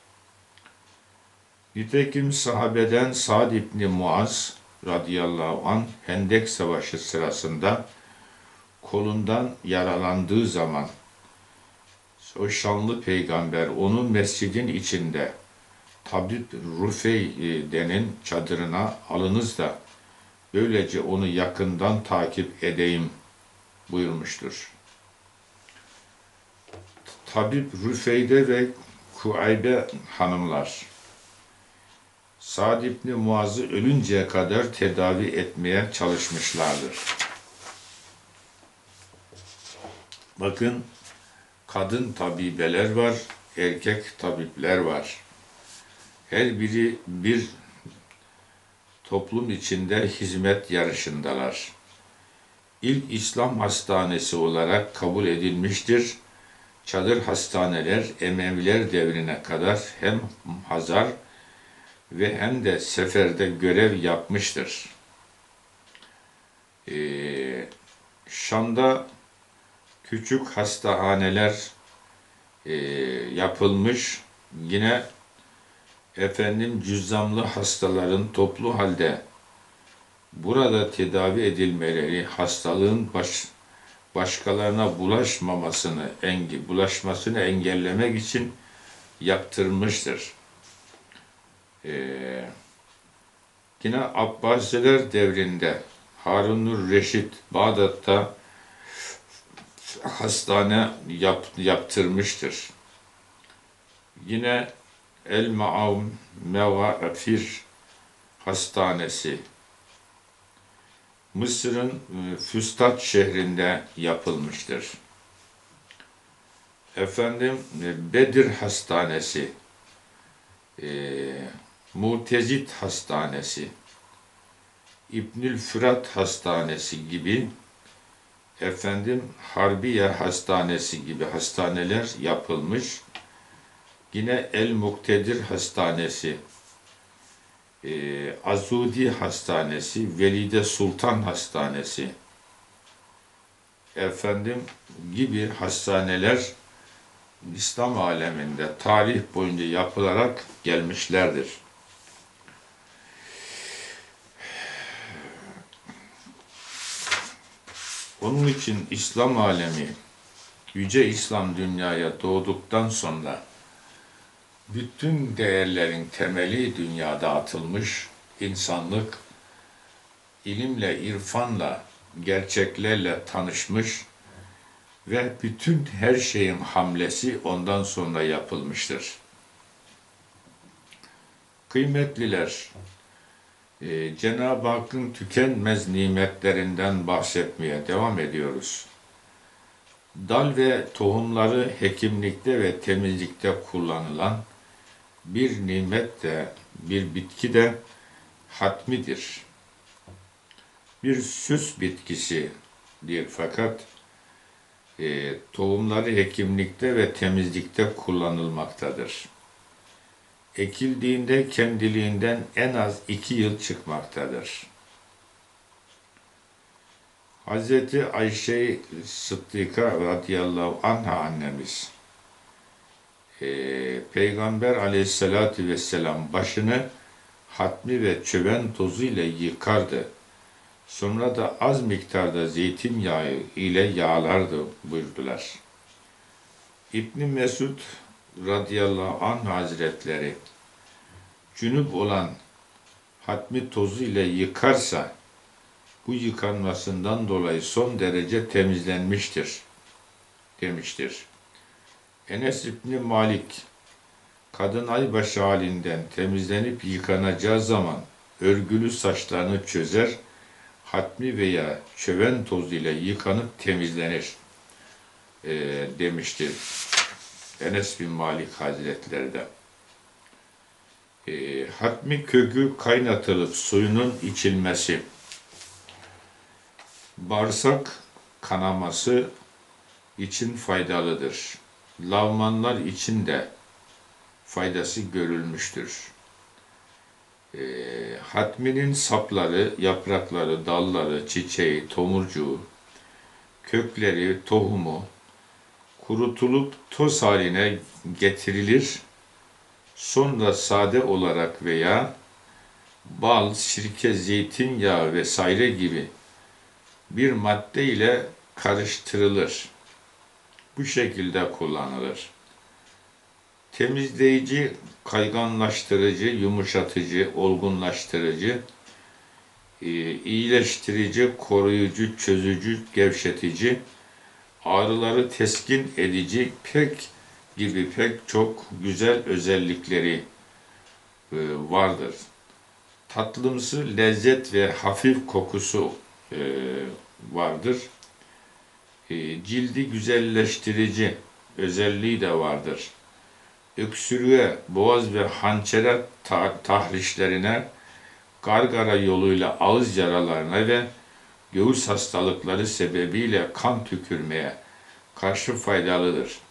Nitekim sahabeden Sa'd İbni Muaz radıyallahu anh Hendek Savaşı sırasında kolundan yaralandığı zaman o şanlı peygamber onun mescidin içinde Tabip Rufey denen çadırına alınız da böylece onu yakından takip edeyim buyurmuştur. Tabip Rüfeyde ve Kuaybe hanımlar Sa'd İbni Muaz'ı ölünceye kadar tedavi etmeye çalışmışlardır. Bakın, kadın tabibeler var, erkek tabipler var. Her biri bir toplum içinde hizmet yarışındalar. İlk İslam hastanesi olarak kabul edilmiştir. Çadır hastaneler Emeviler devrine kadar hem hazar ve hem de seferde görev yapmıştır. Ee, Şam'da küçük hastahaneler e, yapılmış. Yine efendim cüzzamlı hastaların toplu halde burada tedavi edilmeleri, hastalığın baş, başkalarına bulaşmamasını, engi, bulaşmasını engellemek için yaptırmıştır. Ee, yine Abbasiler devrinde Harun-ur Reşit Bağdat'ta hastane yap, yaptırmıştır. Yine El-Ma'am Mevafir Hastanesi Mısır'ın Füstat şehrinde yapılmıştır. Efendim Bedir Hastanesi, e, Mutezit Hastanesi, İbnül Fırat Hastanesi gibi efendim Harbiye Hastanesi gibi hastaneler yapılmış. Yine El Muktedir Hastanesi, e, Azudi Hastanesi, Velide Sultan Hastanesi efendim gibi hastaneler İslam aleminde tarih boyunca yapılarak gelmişlerdir. Onun için İslam alemi, Yüce İslam dünyaya doğduktan sonra bütün değerlerin temeli dünyada atılmış, insanlık ilimle, irfanla, gerçeklerle tanışmış ve bütün her şeyin hamlesi ondan sonra yapılmıştır. Kıymetliler, e, Cenab-ı Hakk'ın tükenmez nimetlerinden bahsetmeye devam ediyoruz. Dal ve tohumları hekimlikte ve temizlikte kullanılan bir nimet de, bir bitki de hatmidir. Bir süs bitkisidir fakat e, tohumları hekimlikte ve temizlikte kullanılmaktadır. Ekildiğinde kendiliğinden en az iki yıl çıkmaktadır. Hazreti Ayşe Sıddıka radıyallahu anha annemiz e, Peygamber aleyhissalatü vesselam başını hatmi ve çöven tozu ile yıkardı. Sonra da az miktarda zeytinyağı ile yağlardı buyurdular. İbn Mesud radıyallahu anh hazretleri cünüp olan hatmi tozu ile yıkarsa bu yıkanmasından dolayı son derece temizlenmiştir demiştir. Enes İbni Malik kadın aybaşı halinden temizlenip yıkanacağı zaman örgülü saçlarını çözer, hatmi veya çöven tozu ile yıkanıp temizlenir e, demiştir Enes bin Malik Hazretleri de. E, hatmi kökü kaynatılıp suyunun içilmesi, bağırsak kanaması için faydalıdır. Lavmanlar için de faydası görülmüştür. E, hatminin sapları, yaprakları, dalları, çiçeği, tomurcuğu, kökleri, tohumu kurutulup toz haline getirilir. Sonra sade olarak veya bal, sirke, zeytinyağı vesaire gibi bir madde ile karıştırılır. Bu şekilde kullanılır. Temizleyici, kayganlaştırıcı, yumuşatıcı, olgunlaştırıcı, iyileştirici, koruyucu, çözücü, gevşetici, ağrıları teskin edici pek gibi pek çok güzel özellikleri vardır. Tatlımsı lezzet ve hafif kokusu vardır. Cildi güzelleştirici özelliği de vardır. Öksürüğe, boğaz ve hançere tahrişlerine, gargara yoluyla ağız yaralarına ve göğüs hastalıkları sebebiyle kan tükürmeye karşı faydalıdır.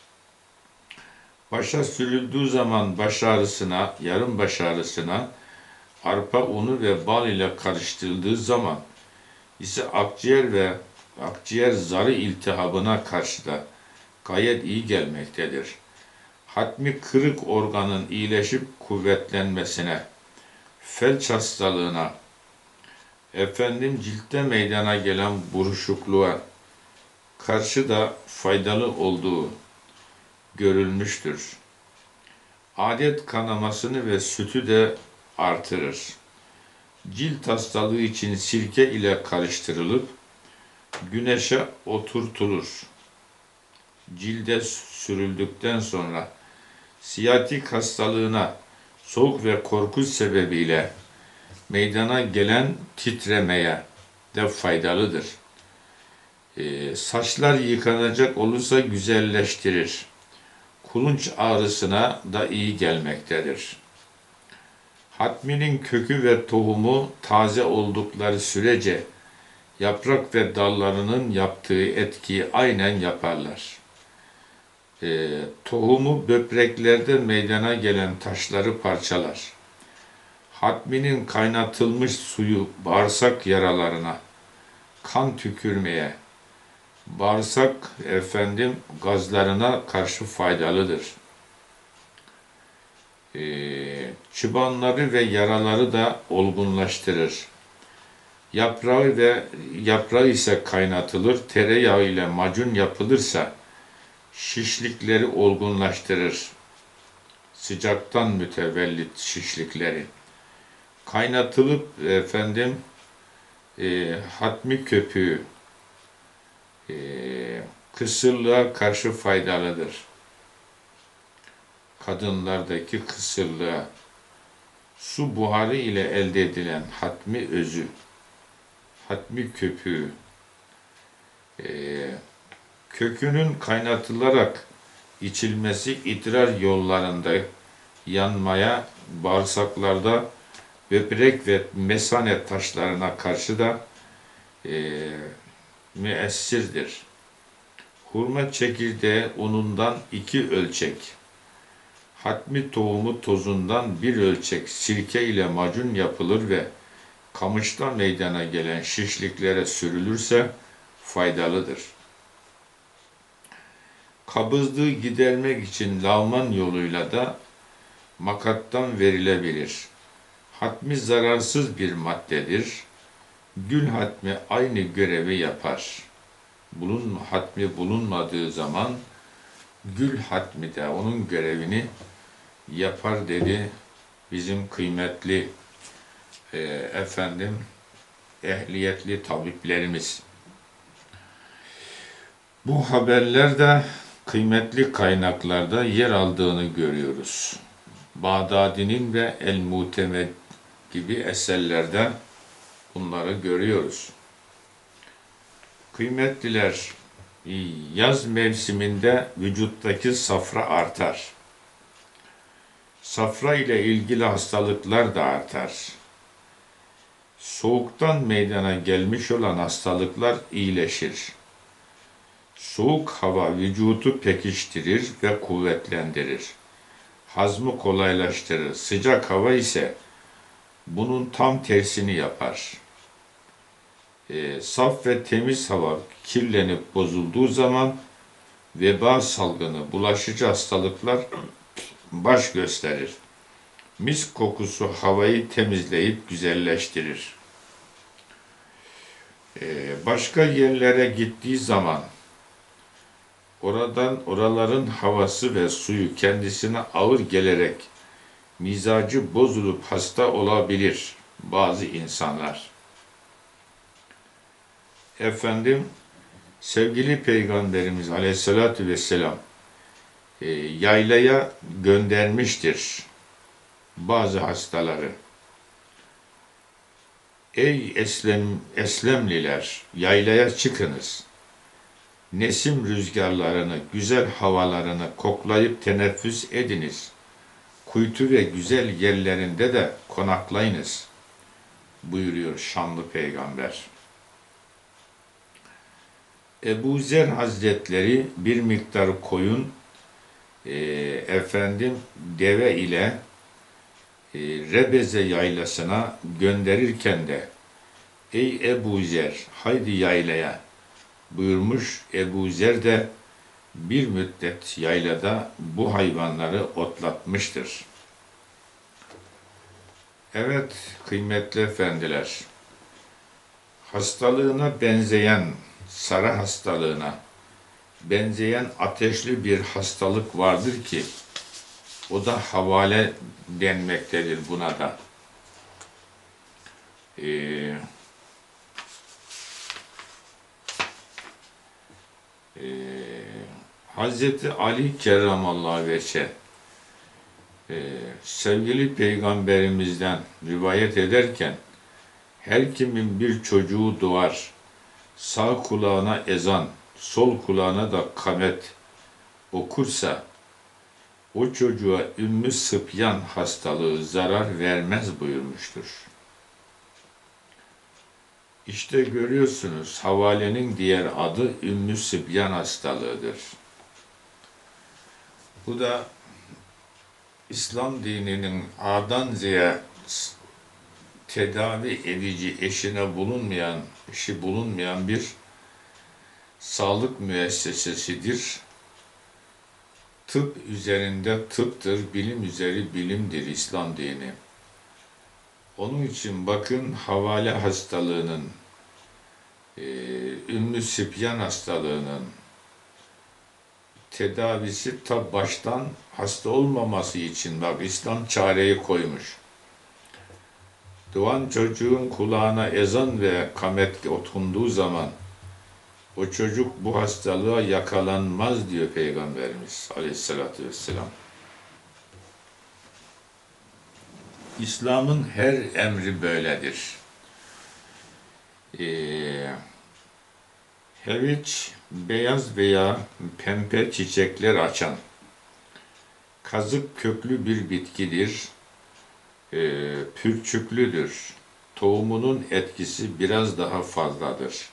Başa sürüldüğü zaman baş ağrısına, yarım baş ağrısına, arpa unu ve bal ile karıştırıldığı zaman ise akciğer ve akciğer zarı iltihabına karşı da gayet iyi gelmektedir. Hatmi kırık organın iyileşip kuvvetlenmesine, felç hastalığına, efendim ciltte meydana gelen buruşukluğa karşı da faydalı olduğu görülmüştür. Adet kanamasını ve sütü de artırır. Cilt hastalığı için sirke ile karıştırılıp güneşe oturtulur. Cilde sürüldükten sonra siyatik hastalığına soğuk ve korku sebebiyle meydana gelen titremeye de faydalıdır. Ee, saçlar yıkanacak olursa güzelleştirir. Kulunç ağrısına da iyi gelmektedir. Hatminin kökü ve tohumu taze oldukları sürece yaprak ve dallarının yaptığı etkiyi aynen yaparlar. E, tohumu böbreklerde meydana gelen taşları parçalar. Hatminin kaynatılmış suyu bağırsak yaralarına, kan tükürmeye, bağırsak efendim gazlarına karşı faydalıdır. E, çıbanları ve yaraları da olgunlaştırır. Yaprağı ve yaprağı ise kaynatılır, tereyağı ile macun yapılırsa şişlikleri olgunlaştırır. Sıcaktan mütevellit şişlikleri. Kaynatılıp efendim e, hatmi köpüğü e, kısırlığa karşı faydalıdır. Kadınlardaki kısırlığa su buharı ile elde edilen hatmi özü, hatmi köpüğü, e, kökünün kaynatılarak içilmesi idrar yollarında yanmaya, bağırsaklarda böbrek ve mesane taşlarına karşı da e, müessirdir. Hurma çekirdeği unundan iki ölçek, hatmi tohumu tozundan bir ölçek sirke ile macun yapılır ve kamışta meydana gelen şişliklere sürülürse faydalıdır. Kabızlığı gidermek için lavman yoluyla da makattan verilebilir. Hatmi zararsız bir maddedir. Gül hatmi aynı görevi yapar. Bulun, hatmi bulunmadığı zaman gül hatmi de onun görevini yapar dedi bizim kıymetli e, efendim ehliyetli tabiplerimiz. Bu haberler de kıymetli kaynaklarda yer aldığını görüyoruz. Bağdadi'nin ve El-Mutemed gibi eserlerde bunları görüyoruz. Kıymetliler, yaz mevsiminde vücuttaki safra artar. Safra ile ilgili hastalıklar da artar. Soğuktan meydana gelmiş olan hastalıklar iyileşir. Soğuk hava vücudu pekiştirir ve kuvvetlendirir. Hazmı kolaylaştırır. Sıcak hava ise bunun tam tersini yapar. E, saf ve temiz hava kirlenip bozulduğu zaman veba salgını, bulaşıcı hastalıklar baş gösterir. Mis kokusu havayı temizleyip güzelleştirir. E, başka yerlere gittiği zaman oradan oraların havası ve suyu kendisine ağır gelerek mizacı bozulup hasta olabilir bazı insanlar. Efendim, sevgili Peygamberimiz Aleyhisselatü Vesselam e, yaylaya göndermiştir bazı hastaları. Ey Eslem, Eslemliler, yaylaya çıkınız. Nesim rüzgarlarını, güzel havalarını koklayıp teneffüs ediniz. Kuytu ve güzel yerlerinde de konaklayınız, buyuruyor şanlı peygamber. Ebu Zer Hazretleri bir miktar koyun, e, efendim deve ile e, Rebeze yaylasına gönderirken de ey Ebu Zer haydi yaylaya buyurmuş. Ebu Zer de bir müddet yaylada bu hayvanları otlatmıştır. Evet kıymetli efendiler, hastalığına benzeyen, sarı hastalığına benzeyen ateşli bir hastalık vardır ki o da havale denmektedir buna da. Ee, e, Hazreti Ali Kerramallahu Veçhe e, sevgili peygamberimizden rivayet ederken her kimin bir çocuğu doğar, sağ kulağına ezan, sol kulağına da kamet okursa o çocuğa Ümmü Sıbyan hastalığı zarar vermez buyurmuştur. İşte görüyorsunuz havalenin diğer adı Ümmü Sıbyan hastalığıdır. Bu da İslam dininin A'dan Z'ye tedavi edici eşine bulunmayan, eşi bulunmayan bir sağlık müessesesidir. Tıp üzerinde tıptır, bilim üzeri bilimdir İslam dini. Onun için bakın havale hastalığının, e, Ümmü Sıbyan hastalığının tedavisi ta baştan hasta olmaması için bak İslam çareyi koymuş. Doğan çocuğun kulağına ezan ve kamet okunduğu zaman o çocuk bu hastalığa yakalanmaz diyor Peygamberimiz Aleyhisselatü Vesselam. İslam'ın her emri böyledir. Ee, Heviç, beyaz veya pembe çiçekler açan, kazık köklü bir bitkidir. Ee, pürçüklüdür. Tohumunun etkisi biraz daha fazladır.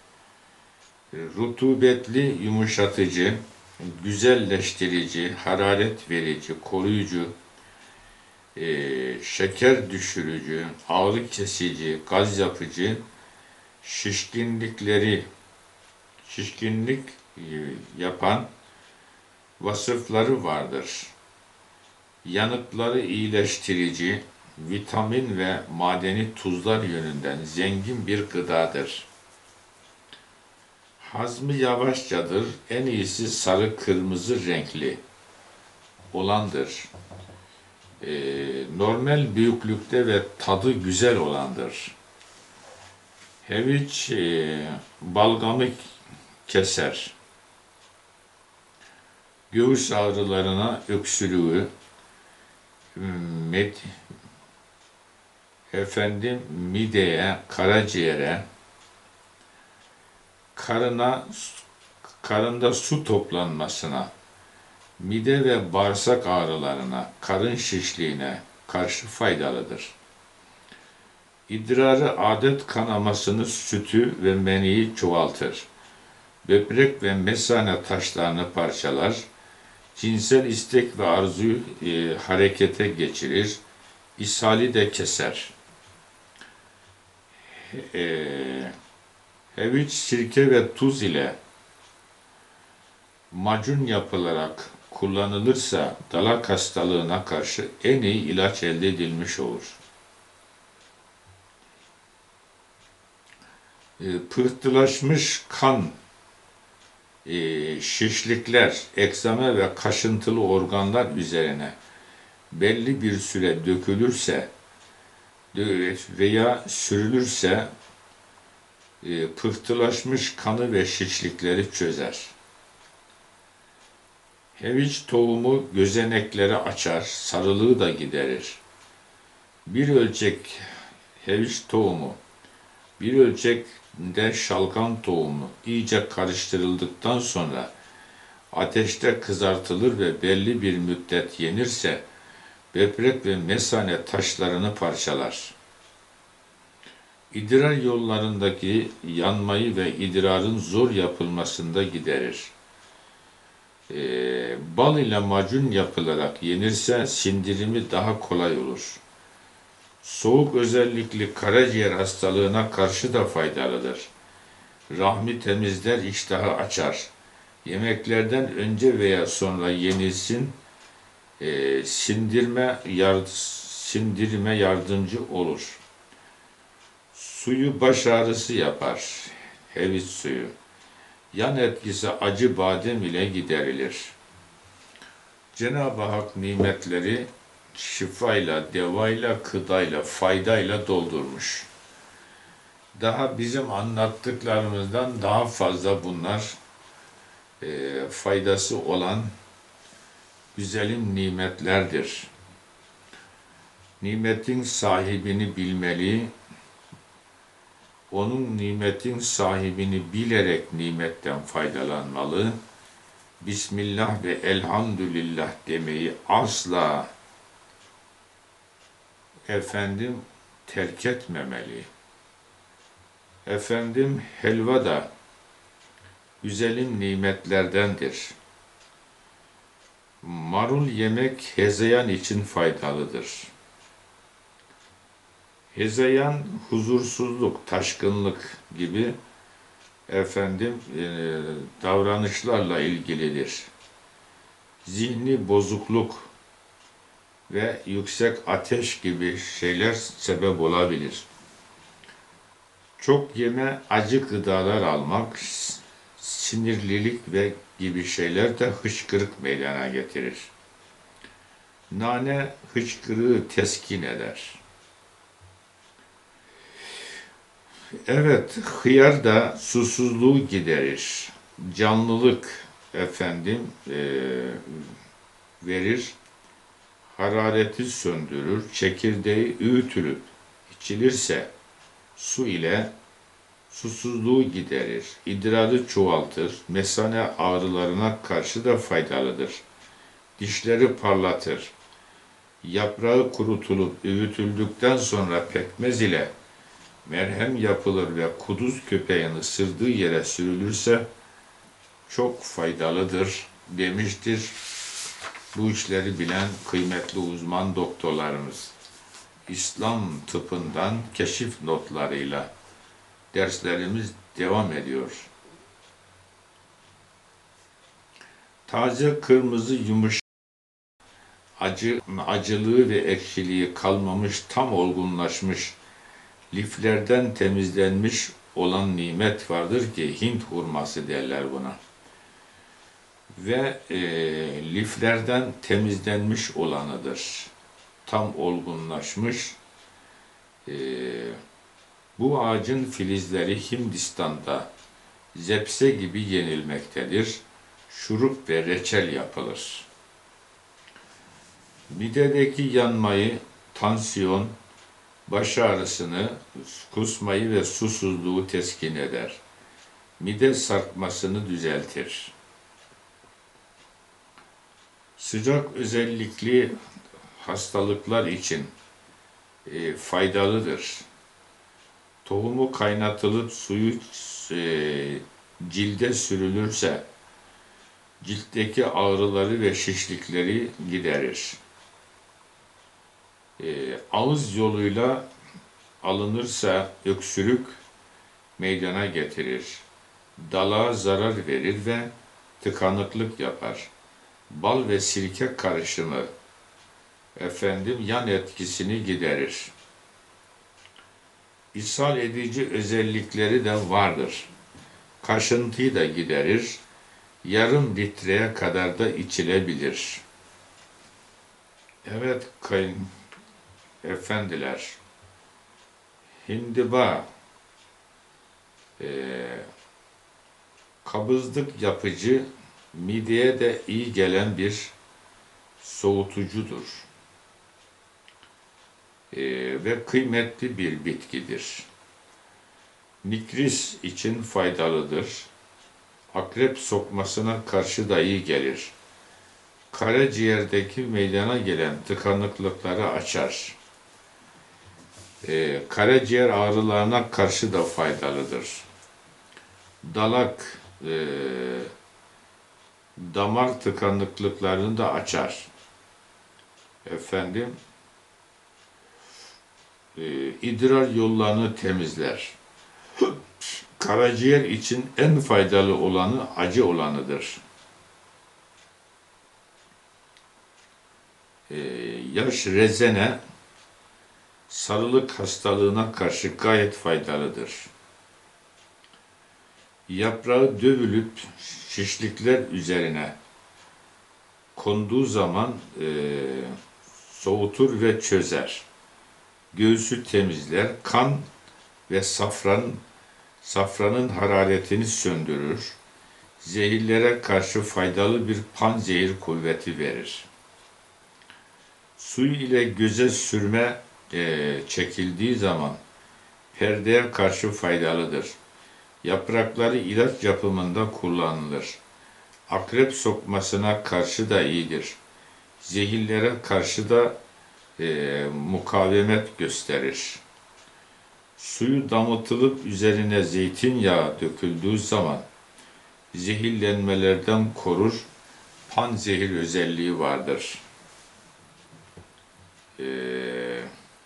Rutubetli, yumuşatıcı, güzelleştirici, hararet verici, koruyucu, e, şeker düşürücü, ağrı kesici, gaz yapıcı, şişkinlikleri, şişkinlik e, yapan vasıfları vardır. Yanıkları iyileştirici, vitamin ve madeni tuzlar yönünden zengin bir gıdadır. Hazmı yavaşçadır, en iyisi sarı kırmızı renkli olandır. Ee, normal büyüklükte ve tadı güzel olandır. Heviç e, balgamı keser. Göğüs ağrılarına, öksürüğü, med, efendim mideye, karaciğere, karına, karında su toplanmasına, mide ve bağırsak ağrılarına, karın şişliğine karşı faydalıdır. İdrarı adet kanamasını, sütü ve meniyi çoğaltır. böbrek ve mesane taşlarını parçalar, cinsel istek ve arzuyu e, harekete geçirir, ishali de keser. E, Heviç, sirke ve tuz ile macun yapılarak kullanılırsa dalak hastalığına karşı en iyi ilaç elde edilmiş olur. E, pıhtılaşmış kan, e, şişlikler, egzama ve kaşıntılı organlar üzerine belli bir süre dökülürse veya sürülürse e, pıhtılaşmış kanı ve şişlikleri çözer. Heviç tohumu gözenekleri açar, sarılığı da giderir. Bir ölçek heviç tohumu, bir ölçek de şalgam tohumu iyice karıştırıldıktan sonra ateşte kızartılır ve belli bir müddet yenirse böbrek ve mesane taşlarını parçalar. İdrar yollarındaki yanmayı ve idrarın zor yapılmasında giderir. Ee, bal ile macun yapılarak yenirse sindirimi daha kolay olur. Soğuk özellikli karaciğer hastalığına karşı da faydalıdır. Rahmi temizler, iştahı açar. Yemeklerden önce veya sonra yenilsin, e, sindirme, yard sindirime yardımcı olur. Suyu baş ağrısı yapar. Heviç suyu. Yan etkisi acı badem ile giderilir. Cenab-ı Hak nimetleri şifayla, devayla, kıdayla, faydayla doldurmuş. Daha bizim anlattıklarımızdan daha fazla bunlar e, faydası olan güzelim nimetlerdir. Nimetin sahibini bilmeli, onun nimetin sahibini bilerek nimetten faydalanmalı, Bismillah ve Elhamdülillah demeyi asla efendim terk etmemeli. Efendim helva da güzelim nimetlerdendir. Marul yemek hezeyan için faydalıdır. Hezeyan huzursuzluk, taşkınlık gibi efendim e, davranışlarla ilgilidir. Zihni bozukluk ve yüksek ateş gibi şeyler sebep olabilir. Çok yeme, acı gıdalar almak, sinirlilik ve gibi şeyler de hıçkırık meydana getirir. Nane hıçkırığı teskin eder. Evet, hıyar da susuzluğu giderir. Canlılık efendim e, verir. Harareti söndürür. Çekirdeği öğütülüp içilirse su ile susuzluğu giderir. İdrarı çoğaltır. Mesane ağrılarına karşı da faydalıdır. Dişleri parlatır. Yaprağı kurutulup öğütüldükten sonra pekmez ile merhem yapılır ve kuduz köpeğin ısırdığı yere sürülürse çok faydalıdır demiştir bu işleri bilen kıymetli uzman doktorlarımız. İslam tıbbından keşif notlarıyla derslerimiz devam ediyor. Taze kırmızı yumuşak acı, acılığı ve ekşiliği kalmamış, tam olgunlaşmış, liflerden temizlenmiş olan nimet vardır ki Hint hurması derler buna. Ve e, liflerden temizlenmiş olanıdır. Tam olgunlaşmış. E, bu ağacın filizleri Hindistan'da zepse gibi yenilmektedir. Şurup ve reçel yapılır. Midedeki yanmayı, tansiyon, baş ağrısını, kusmayı ve susuzluğu teskin eder. Mide sarkmasını düzeltir. Sıcak özellikli hastalıklar için e, faydalıdır. Tohumu kaynatılıp suyu e, cilde sürülürse ciltteki ağrıları ve şişlikleri giderir. E, ağız yoluyla alınırsa öksürük meydana getirir. Dalağa zarar verir ve tıkanıklık yapar. Bal ve sirke karışımı efendim yan etkisini giderir. İshal edici özellikleri de vardır. Kaşıntıyı da giderir. Yarım litreye kadar da içilebilir. Evet kayın efendiler, hindiba e, kabızlık yapıcı, mideye de iyi gelen bir soğutucudur. E, ve kıymetli bir bitkidir. Nikris için faydalıdır. Akrep sokmasına karşı da iyi gelir. Karaciğerdeki meydana gelen tıkanıklıkları açar. Ee, karaciğer ağrılarına karşı da faydalıdır. Dalak, e, damar tıkanıklıklarını da açar. Efendim, e, idrar yollarını temizler. Karaciğer için en faydalı olanı acı olanıdır. Ee, yaş rezene sarılık hastalığına karşı gayet faydalıdır. Yaprağı dövülüp şişlikler üzerine konduğu zaman e, soğutur ve çözer. Göğsü temizler, kan ve safran safranın hararetini söndürür. Zehirlere karşı faydalı bir panzehir kuvveti verir. Suyu ile göze sürme e, çekildiği zaman perdeye karşı faydalıdır. Yaprakları ilaç yapımında kullanılır. Akrep sokmasına karşı da iyidir. Zehirlere karşı da e, mukavemet gösterir. Suyu damıtılıp üzerine zeytinyağı döküldüğü zaman zehirlenmelerden korur, panzehir özelliği vardır. Ee,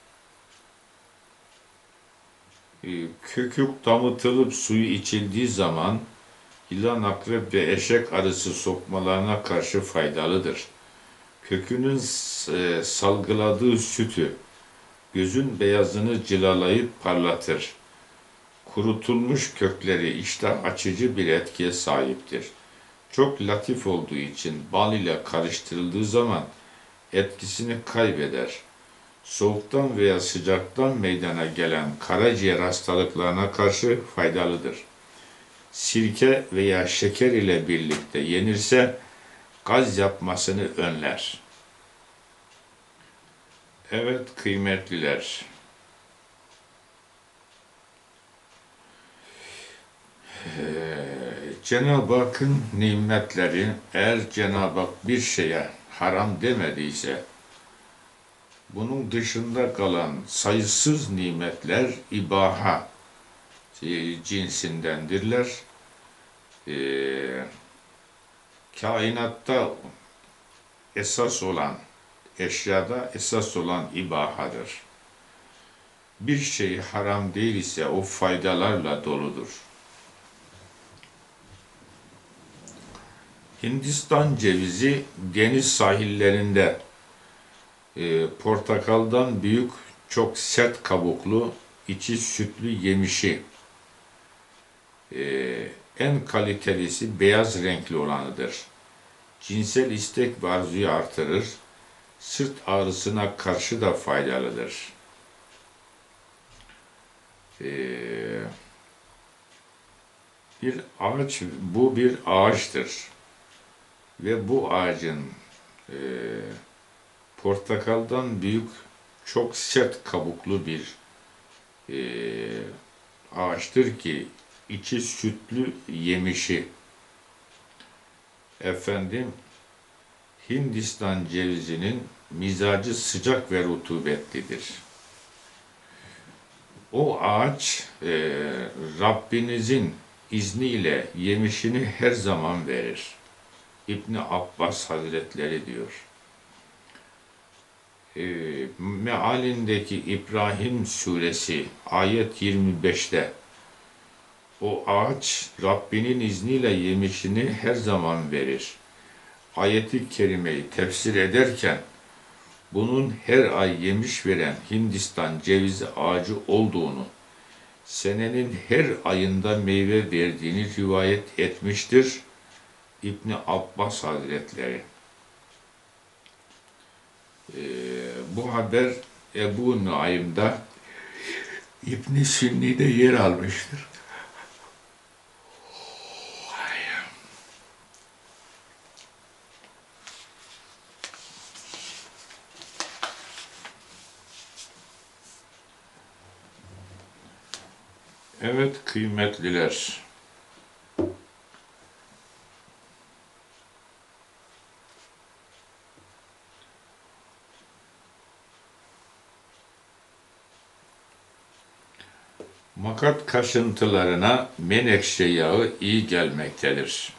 kökük damıtılıp suyu içildiği zaman yılan, akrep ve eşek arısı sokmalarına karşı faydalıdır. Kökünün e, salgıladığı sütü gözün beyazını cilalayıp parlatır. Kurutulmuş kökleri iştah açıcı bir etkiye sahiptir. Çok latif olduğu için bal ile karıştırıldığı zaman etkisini kaybeder. Soğuktan veya sıcaktan meydana gelen karaciğer hastalıklarına karşı faydalıdır. Sirke veya şeker ile birlikte yenirse gaz yapmasını önler. Evet kıymetliler, ee, Cenab-ı Hakk'ın nimetleri, eğer Cenab-ı Hak bir şeye haram demediyse, bunun dışında kalan sayısız nimetler ibaha cinsindendirler. Ee, kainatta esas olan, eşyada esas olan ibahadır. Bir şey haram değil ise o faydalarla doludur. Hindistan cevizi deniz sahillerinde e, portakaldan büyük, çok sert kabuklu, içi sütlü yemişi. E, en kalitelisi beyaz renkli olanıdır. Cinsel istek ve arzuyu artırır. Sırt ağrısına karşı da faydalıdır. E, bir ağaç, bu bir ağaçtır. Ve bu ağacın e, portakaldan büyük, çok sert kabuklu bir e, ağaçtır ki içi sütlü yemişi. Efendim, Hindistan cevizinin mizacı sıcak ve rutubetlidir. O ağaç e, Rabbinizin izniyle yemişini her zaman verir. İbni Abbas Hazretleri diyor. E, mealindeki İbrahim suresi ayet yirmi beşte o ağaç Rabbinin izniyle yemişini her zaman verir. Ayeti kerimeyi tefsir ederken bunun her ay yemiş veren Hindistan cevizi ağacı olduğunu, senenin her ayında meyve verdiğini rivayet etmiştir İbni Abbas Hazretleri. Ee, bu haber Ebu Nuaym'da İbn-i Sünni'de yer almıştır. Evet kıymetliler, makat kaşıntılarına menekşe yağı iyi gelmektedir.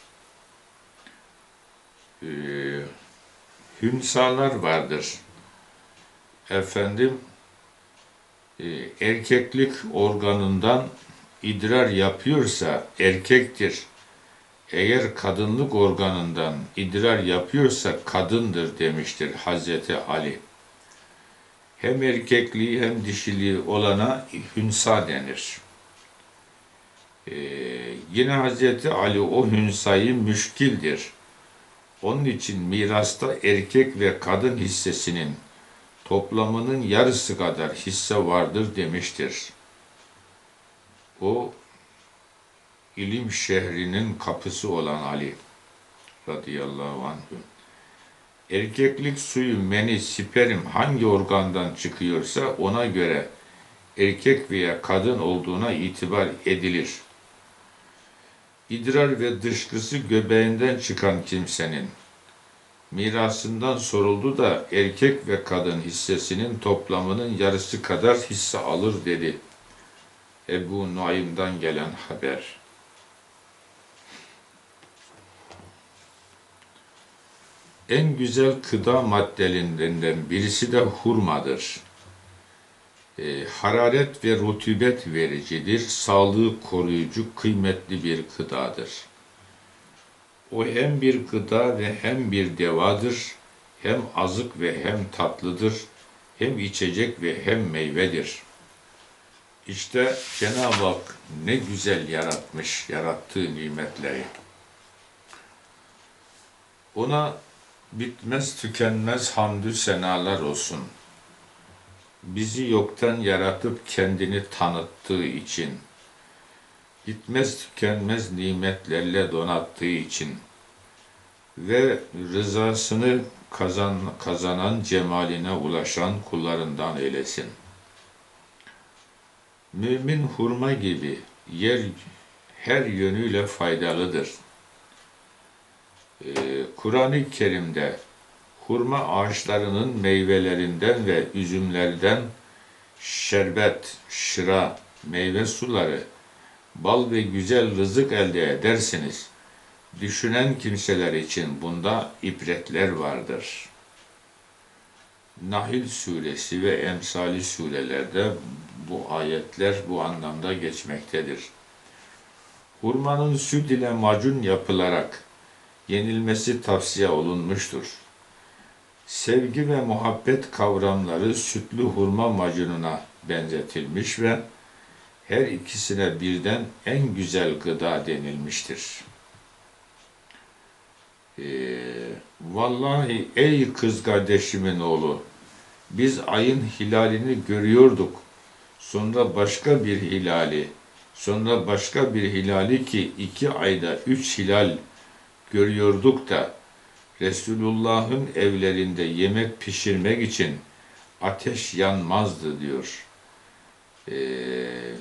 Ee, hünsalar vardır. Efendim, e, erkeklik organından idrar yapıyorsa erkektir. Eğer kadınlık organından idrar yapıyorsa kadındır demiştir Hazreti Ali. Hem erkekliği hem dişiliği olana hünsa denir. Ee, yine Hazreti Ali o hünsayı müşkildir. Onun için mirasta erkek ve kadın hissesinin toplamının yarısı kadar hisse vardır demiştir. O ilim şehrinin kapısı olan Ali radıyallahu anh. Erkeklik suyu, meni, sperm hangi organdan çıkıyorsa ona göre erkek veya kadın olduğuna itibar edilir. İdrar ve dışkısı göbeğinden çıkan kimsenin mirasından soruldu da erkek ve kadın hissesinin toplamının yarısı kadar hisse alır dedi. Ebu Nuaym'dan gelen haber. En güzel gıda maddelerinden birisi de hurmadır. E, hararet ve rutubet vericidir, sağlığı koruyucu, kıymetli bir gıdadır. O hem bir gıda ve hem bir devadır, hem azık ve hem tatlıdır, hem içecek ve hem meyvedir. İşte Cenab-ı Hak ne güzel yaratmış, yarattığı nimetleri. Ona bitmez tükenmez hamdü senalar olsun. Bizi yoktan yaratıp kendini tanıttığı için, bitmez tükenmez nimetlerle donattığı için ve rızasını kazan, kazanan cemaline ulaşan kullarından eylesin. Mümin hurma gibi yer her yönüyle faydalıdır. Ee, Kur'an-ı Kerim'de hurma ağaçlarının meyvelerinden ve üzümlerden şerbet, şıra, meyve suları, bal ve güzel rızık elde edersiniz. Düşünen kimseler için bunda ibretler vardır. Nahil suresi ve emsali surelerde bu ayetler bu anlamda geçmektedir. Hurmanın süt ile macun yapılarak yenilmesi tavsiye olunmuştur. Sevgi ve muhabbet kavramları sütlü hurma macununa benzetilmiş ve her ikisine birden en güzel gıda denilmiştir. Ee, vallahi ey kız kardeşimin oğlu, biz ayın hilalini görüyorduk. Sonra başka bir hilali, sonra başka bir hilali ki iki ayda üç hilal görüyorduk da Resulullah'ın evlerinde yemek pişirmek için ateş yanmazdı diyor. Ee,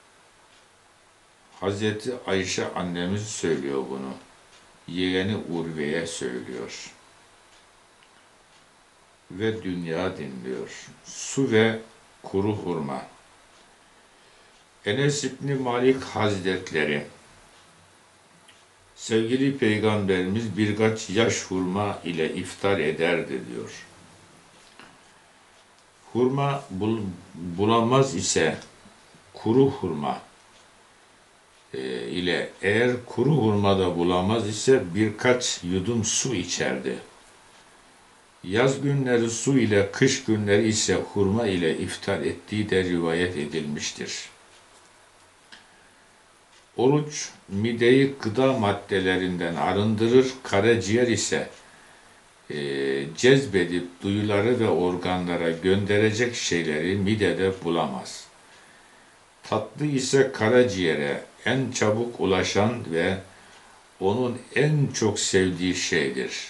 Hazreti Ayşe annemiz söylüyor bunu. Yeğeni Urve'ye söylüyor. Ve dünya dinliyor. Su ve kuru hurma. Enes İbni Malik Hazretleri Sevgili Peygamberimiz birkaç yaş hurma ile iftar ederdi diyor. Hurma bul, bulamaz ise kuru hurma e, ile, eğer kuru hurma da bulamaz ise birkaç yudum su içerdi. Yaz günleri su ile, kış günleri ise hurma ile iftar ettiği de rivayet edilmiştir. Oruç, mideyi gıda maddelerinden arındırır, karaciğer ise e, cezbedip duyuları ve organlara gönderecek şeyleri midede bulamaz. Tatlı ise karaciğere en çabuk ulaşan ve onun en çok sevdiği şeydir.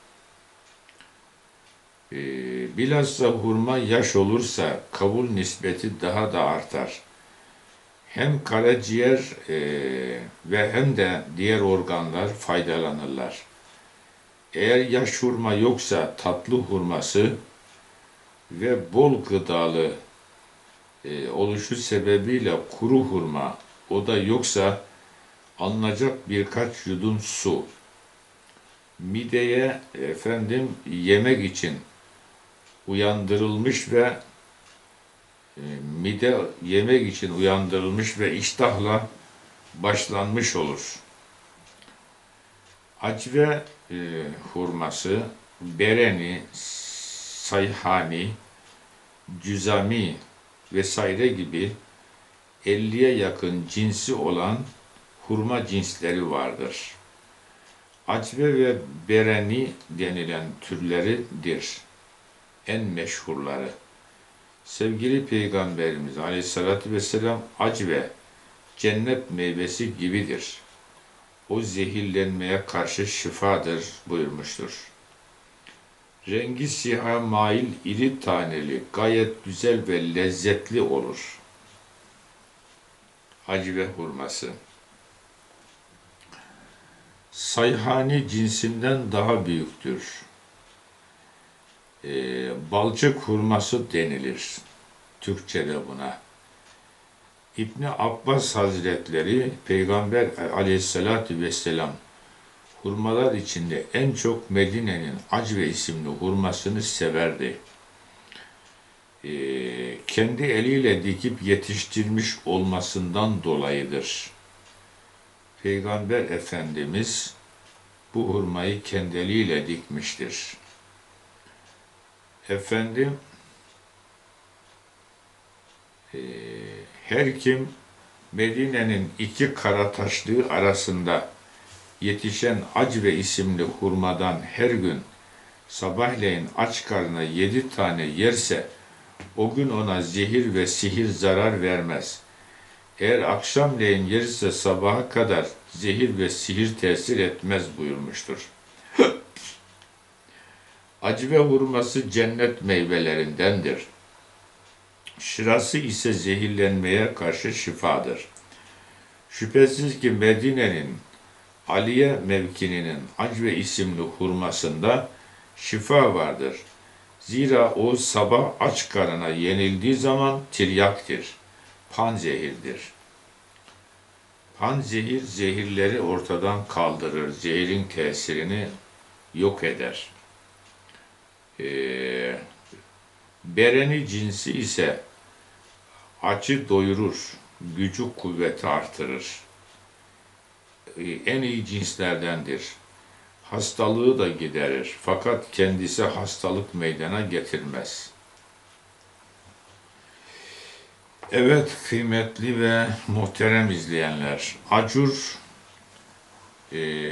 E, bilhassa hurma yaş olursa kabul nispeti daha da artar. Hem karaciğer e, ve hem de diğer organlar faydalanırlar. Eğer yaş hurma yoksa tatlı hurması ve bol gıdalı e, oluşu sebebiyle kuru hurma, o da yoksa alınacak birkaç yudum su. Mideye efendim yemek için uyandırılmış ve e, mide yemek için uyandırılmış ve iştahla başlanmış olur. Acve e, hurması, bereni, sayhani, cüzami vesaire gibi elliye yakın cinsi olan hurma cinsleri vardır. Acve ve bereni denilen türleridir en meşhurları. Sevgili Peygamberimiz Aleyhisselatü Vesselam acve cennet meyvesi gibidir. O zehirlenmeye karşı şifadır buyurmuştur. Rengi siyaha mail, iri taneli, gayet güzel ve lezzetli olur. Acve hurması. Sayhani cinsinden daha büyüktür. Ee, balçık hurması denilir Türkçe'de buna. İbni Abbas Hazretleri Peygamber Aleyhisselatü Vesselam hurmalar içinde en çok Medine'nin Acve isimli hurmasını severdi. Ee, kendi eliyle dikip yetiştirmiş olmasından dolayıdır. Peygamber Efendimiz bu hurmayı kendi eliyle dikmiştir. Efendim, e, her kim Medine'nin iki karataşlığı arasında yetişen Acve isimli hurmadan her gün sabahleyin aç karnına yedi tane yerse o gün ona zehir ve sihir zarar vermez. Eğer akşamleyin yerse sabaha kadar zehir ve sihir tesir etmez buyurmuştur. Acve hurması cennet meyvelerindendir. Şırası ise zehirlenmeye karşı şifadır. Şüphesiz ki Medine'nin Aliye mevkininin Acve isimli hurmasında şifa vardır. Zira o sabah aç karına yenildiği zaman tiryaktır, panzehirdir. Panzehir zehirleri ortadan kaldırır, zehirin tesirini yok eder. Ee, bereni cinsi ise açı doyurur, gücü kuvveti artırır. Ee, en iyi cinslerdendir. Hastalığı da giderir. Fakat kendisi hastalık meydana getirmez. Evet kıymetli ve muhterem izleyenler, acur e,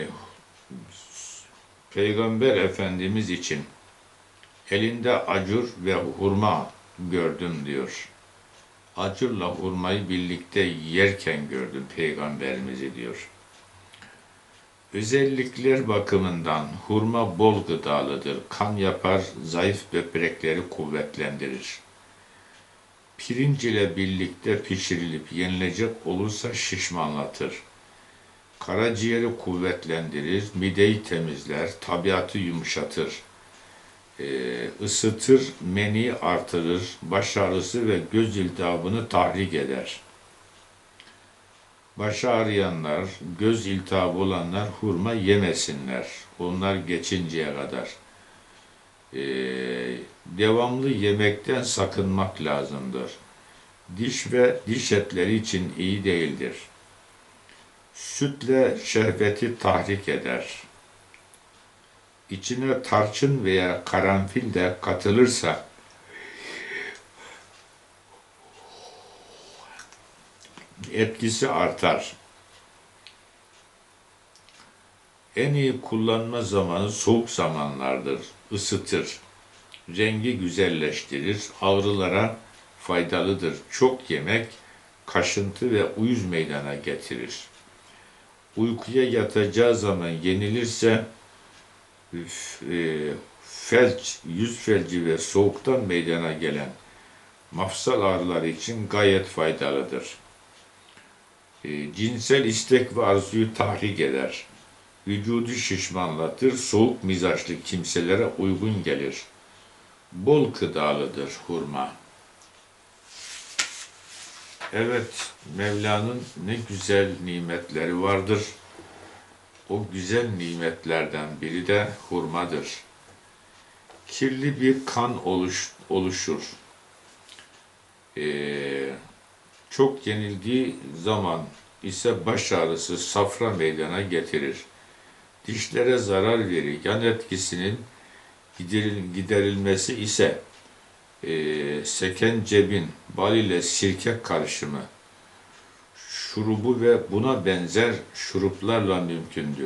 Peygamber Efendimiz için elinde acur ve hurma gördüm diyor. Acurla hurmayı birlikte yerken gördüm Peygamberimizi diyor. Özellikler bakımından hurma bol gıdalıdır. Kan yapar, zayıf böbrekleri kuvvetlendirir. Pirinç ile birlikte pişirilip yenilecek olursa şişmanlatır. Karaciğeri kuvvetlendirir, mideyi temizler, tabiatı yumuşatır. E, ısıtır, meni artırır, baş ağrısı ve göz iltihabını tahrik eder. Başı ağrıyanlar, göz iltihabı olanlar hurma yemesinler. Onlar geçinceye kadar. Ee, devamlı yemekten sakınmak lazımdır. Diş ve diş etleri için iyi değildir. Sütle şehveti tahrik eder. İçine tarçın veya karanfil de katılırsa etkisi artar. En iyi kullanma zamanı soğuk zamanlardır. Isıtır. Rengi güzelleştirir. Ağrılara faydalıdır. Çok yemek kaşıntı ve uyuz meydana getirir. Uykuya yatacağı zaman yenilirse e, felç, yüz felci ve soğuktan meydana gelen mafsal ağrıları için gayet faydalıdır. E, cinsel istek ve arzuyu tahrik eder. Vücudu şişmanlatır, soğuk mizaçlı kimselere uygun gelir. Bol gıdalıdır hurma. Evet, Mevla'nın ne güzel nimetleri vardır. O güzel nimetlerden biri de hurmadır. Kirli bir kan oluş, oluşur. Ee, çok yenildiği zaman ise baş ağrısı, safra meydana getirir. Dişlere zarar verir. Yan etkisinin giderilmesi ise e, sekencebin, bal ile sirke karışımı, şurubu ve buna benzer şuruplarla mümkündür.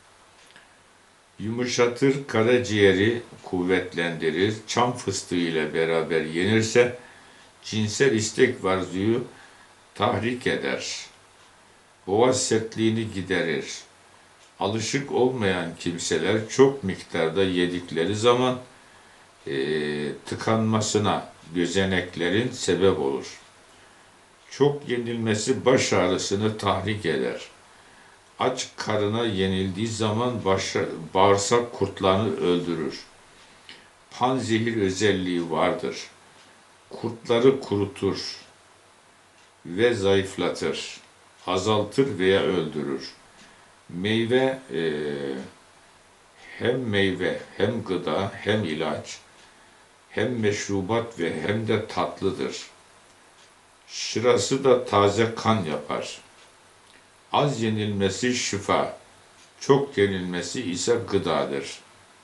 Yumuşatır, karaciğeri kuvvetlendirir. Çam fıstığı ile beraber yenirse cinsel istek ve arzuyu tahrik eder. Boğaz sertliğini giderir. Alışık olmayan kimseler çok miktarda yedikleri zaman e, tıkanmasına gözeneklerin sebep olur. Çok yenilmesi baş ağrısını tahrik eder. Aç karına yenildiği zaman başa, bağırsak kurtlarını öldürür. Panzehir özelliği vardır. Kurtları kurutur ve zayıflatır. Azaltır veya öldürür. Meyve e, hem meyve hem gıda hem ilaç hem meşrubat ve hem de tatlıdır. Şırası da taze kan yapar. Az yenilmesi şifa, çok yenilmesi ise gıdadır.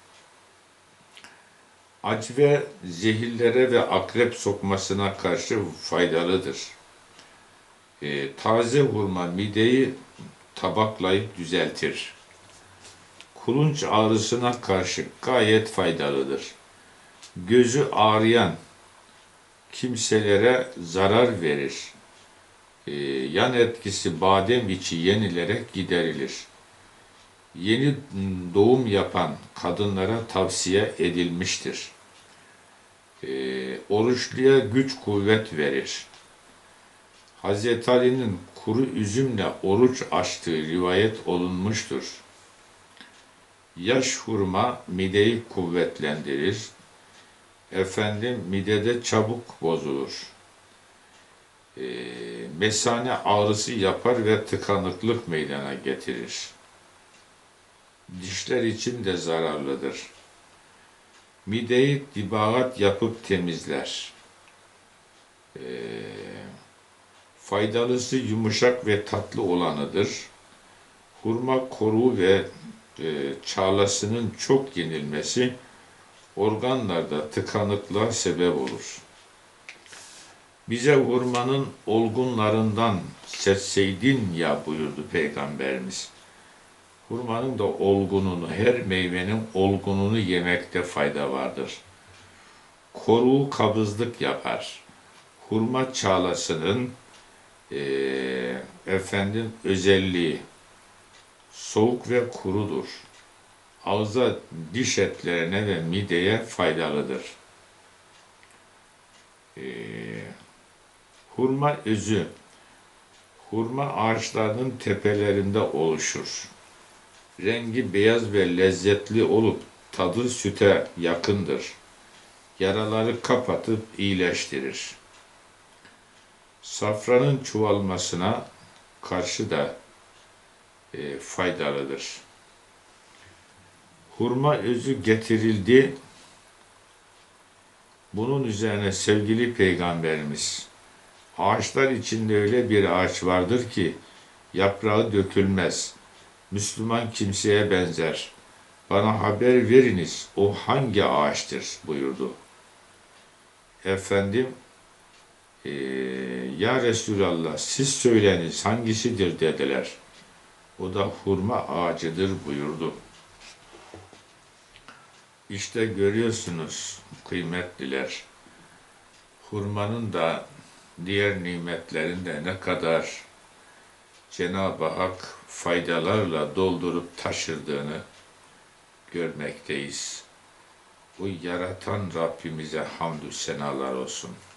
Acı ve zehirlere ve akrep sokmasına karşı faydalıdır. E, taze hurma mideyi tabaklayıp düzeltir. Kulunç ağrısına karşı gayet faydalıdır. Gözü ağrıyan kimselere zarar verir. Ee, yan etkisi badem içi yenilerek giderilir. Yeni doğum yapan kadınlara tavsiye edilmiştir. Ee, oruçluya güç kuvvet verir. Hazreti Ali'nin kuru üzümle oruç açtığı rivayet olunmuştur. Yaş hurma mideyi kuvvetlendirir. Efendim midede çabuk bozulur. E, mesane ağrısı yapar ve tıkanıklık meydana getirir. Dişler için de zararlıdır. Mideyi dibagat yapıp temizler. E, faydalısı yumuşak ve tatlı olanıdır. Hurma koruğu ve e, çağlasının çok yenilmesi organlarda tıkanıklığa sebep olur. Bize hurmanın olgunlarından seçseydin ya buyurdu Peygamberimiz. Hurmanın da olgununu, her meyvenin olgununu yemekte fayda vardır. Koruğu kabızlık yapar. Hurma çağlasının e, efendim özelliği soğuk ve kurudur. Ağza, diş etlerine ve mideye faydalıdır. Ee, hurma özü, hurma ağaçlarının tepelerinde oluşur. Rengi beyaz ve lezzetli olup tadı süte yakındır. Yaraları kapatıp iyileştirir. Safranın çoğalmasına, karşı da e, faydalıdır. Hurma özü getirildi. Bunun üzerine sevgili Peygamberimiz, ağaçlar içinde öyle bir ağaç vardır ki yaprağı dökülmez. Müslüman kimseye benzer. Bana haber veriniz, o hangi ağaçtır buyurdu. Efendim, e, ya Resulallah siz söyleniz hangisidir dediler. O da hurma ağacıdır buyurdu. İşte görüyorsunuz kıymetliler, hurmanın da diğer nimetlerin de ne kadar Cenab-ı Hak faydalarla doldurup taşırdığını görmekteyiz. Bu yaratan Rabbimize hamdü senalar olsun.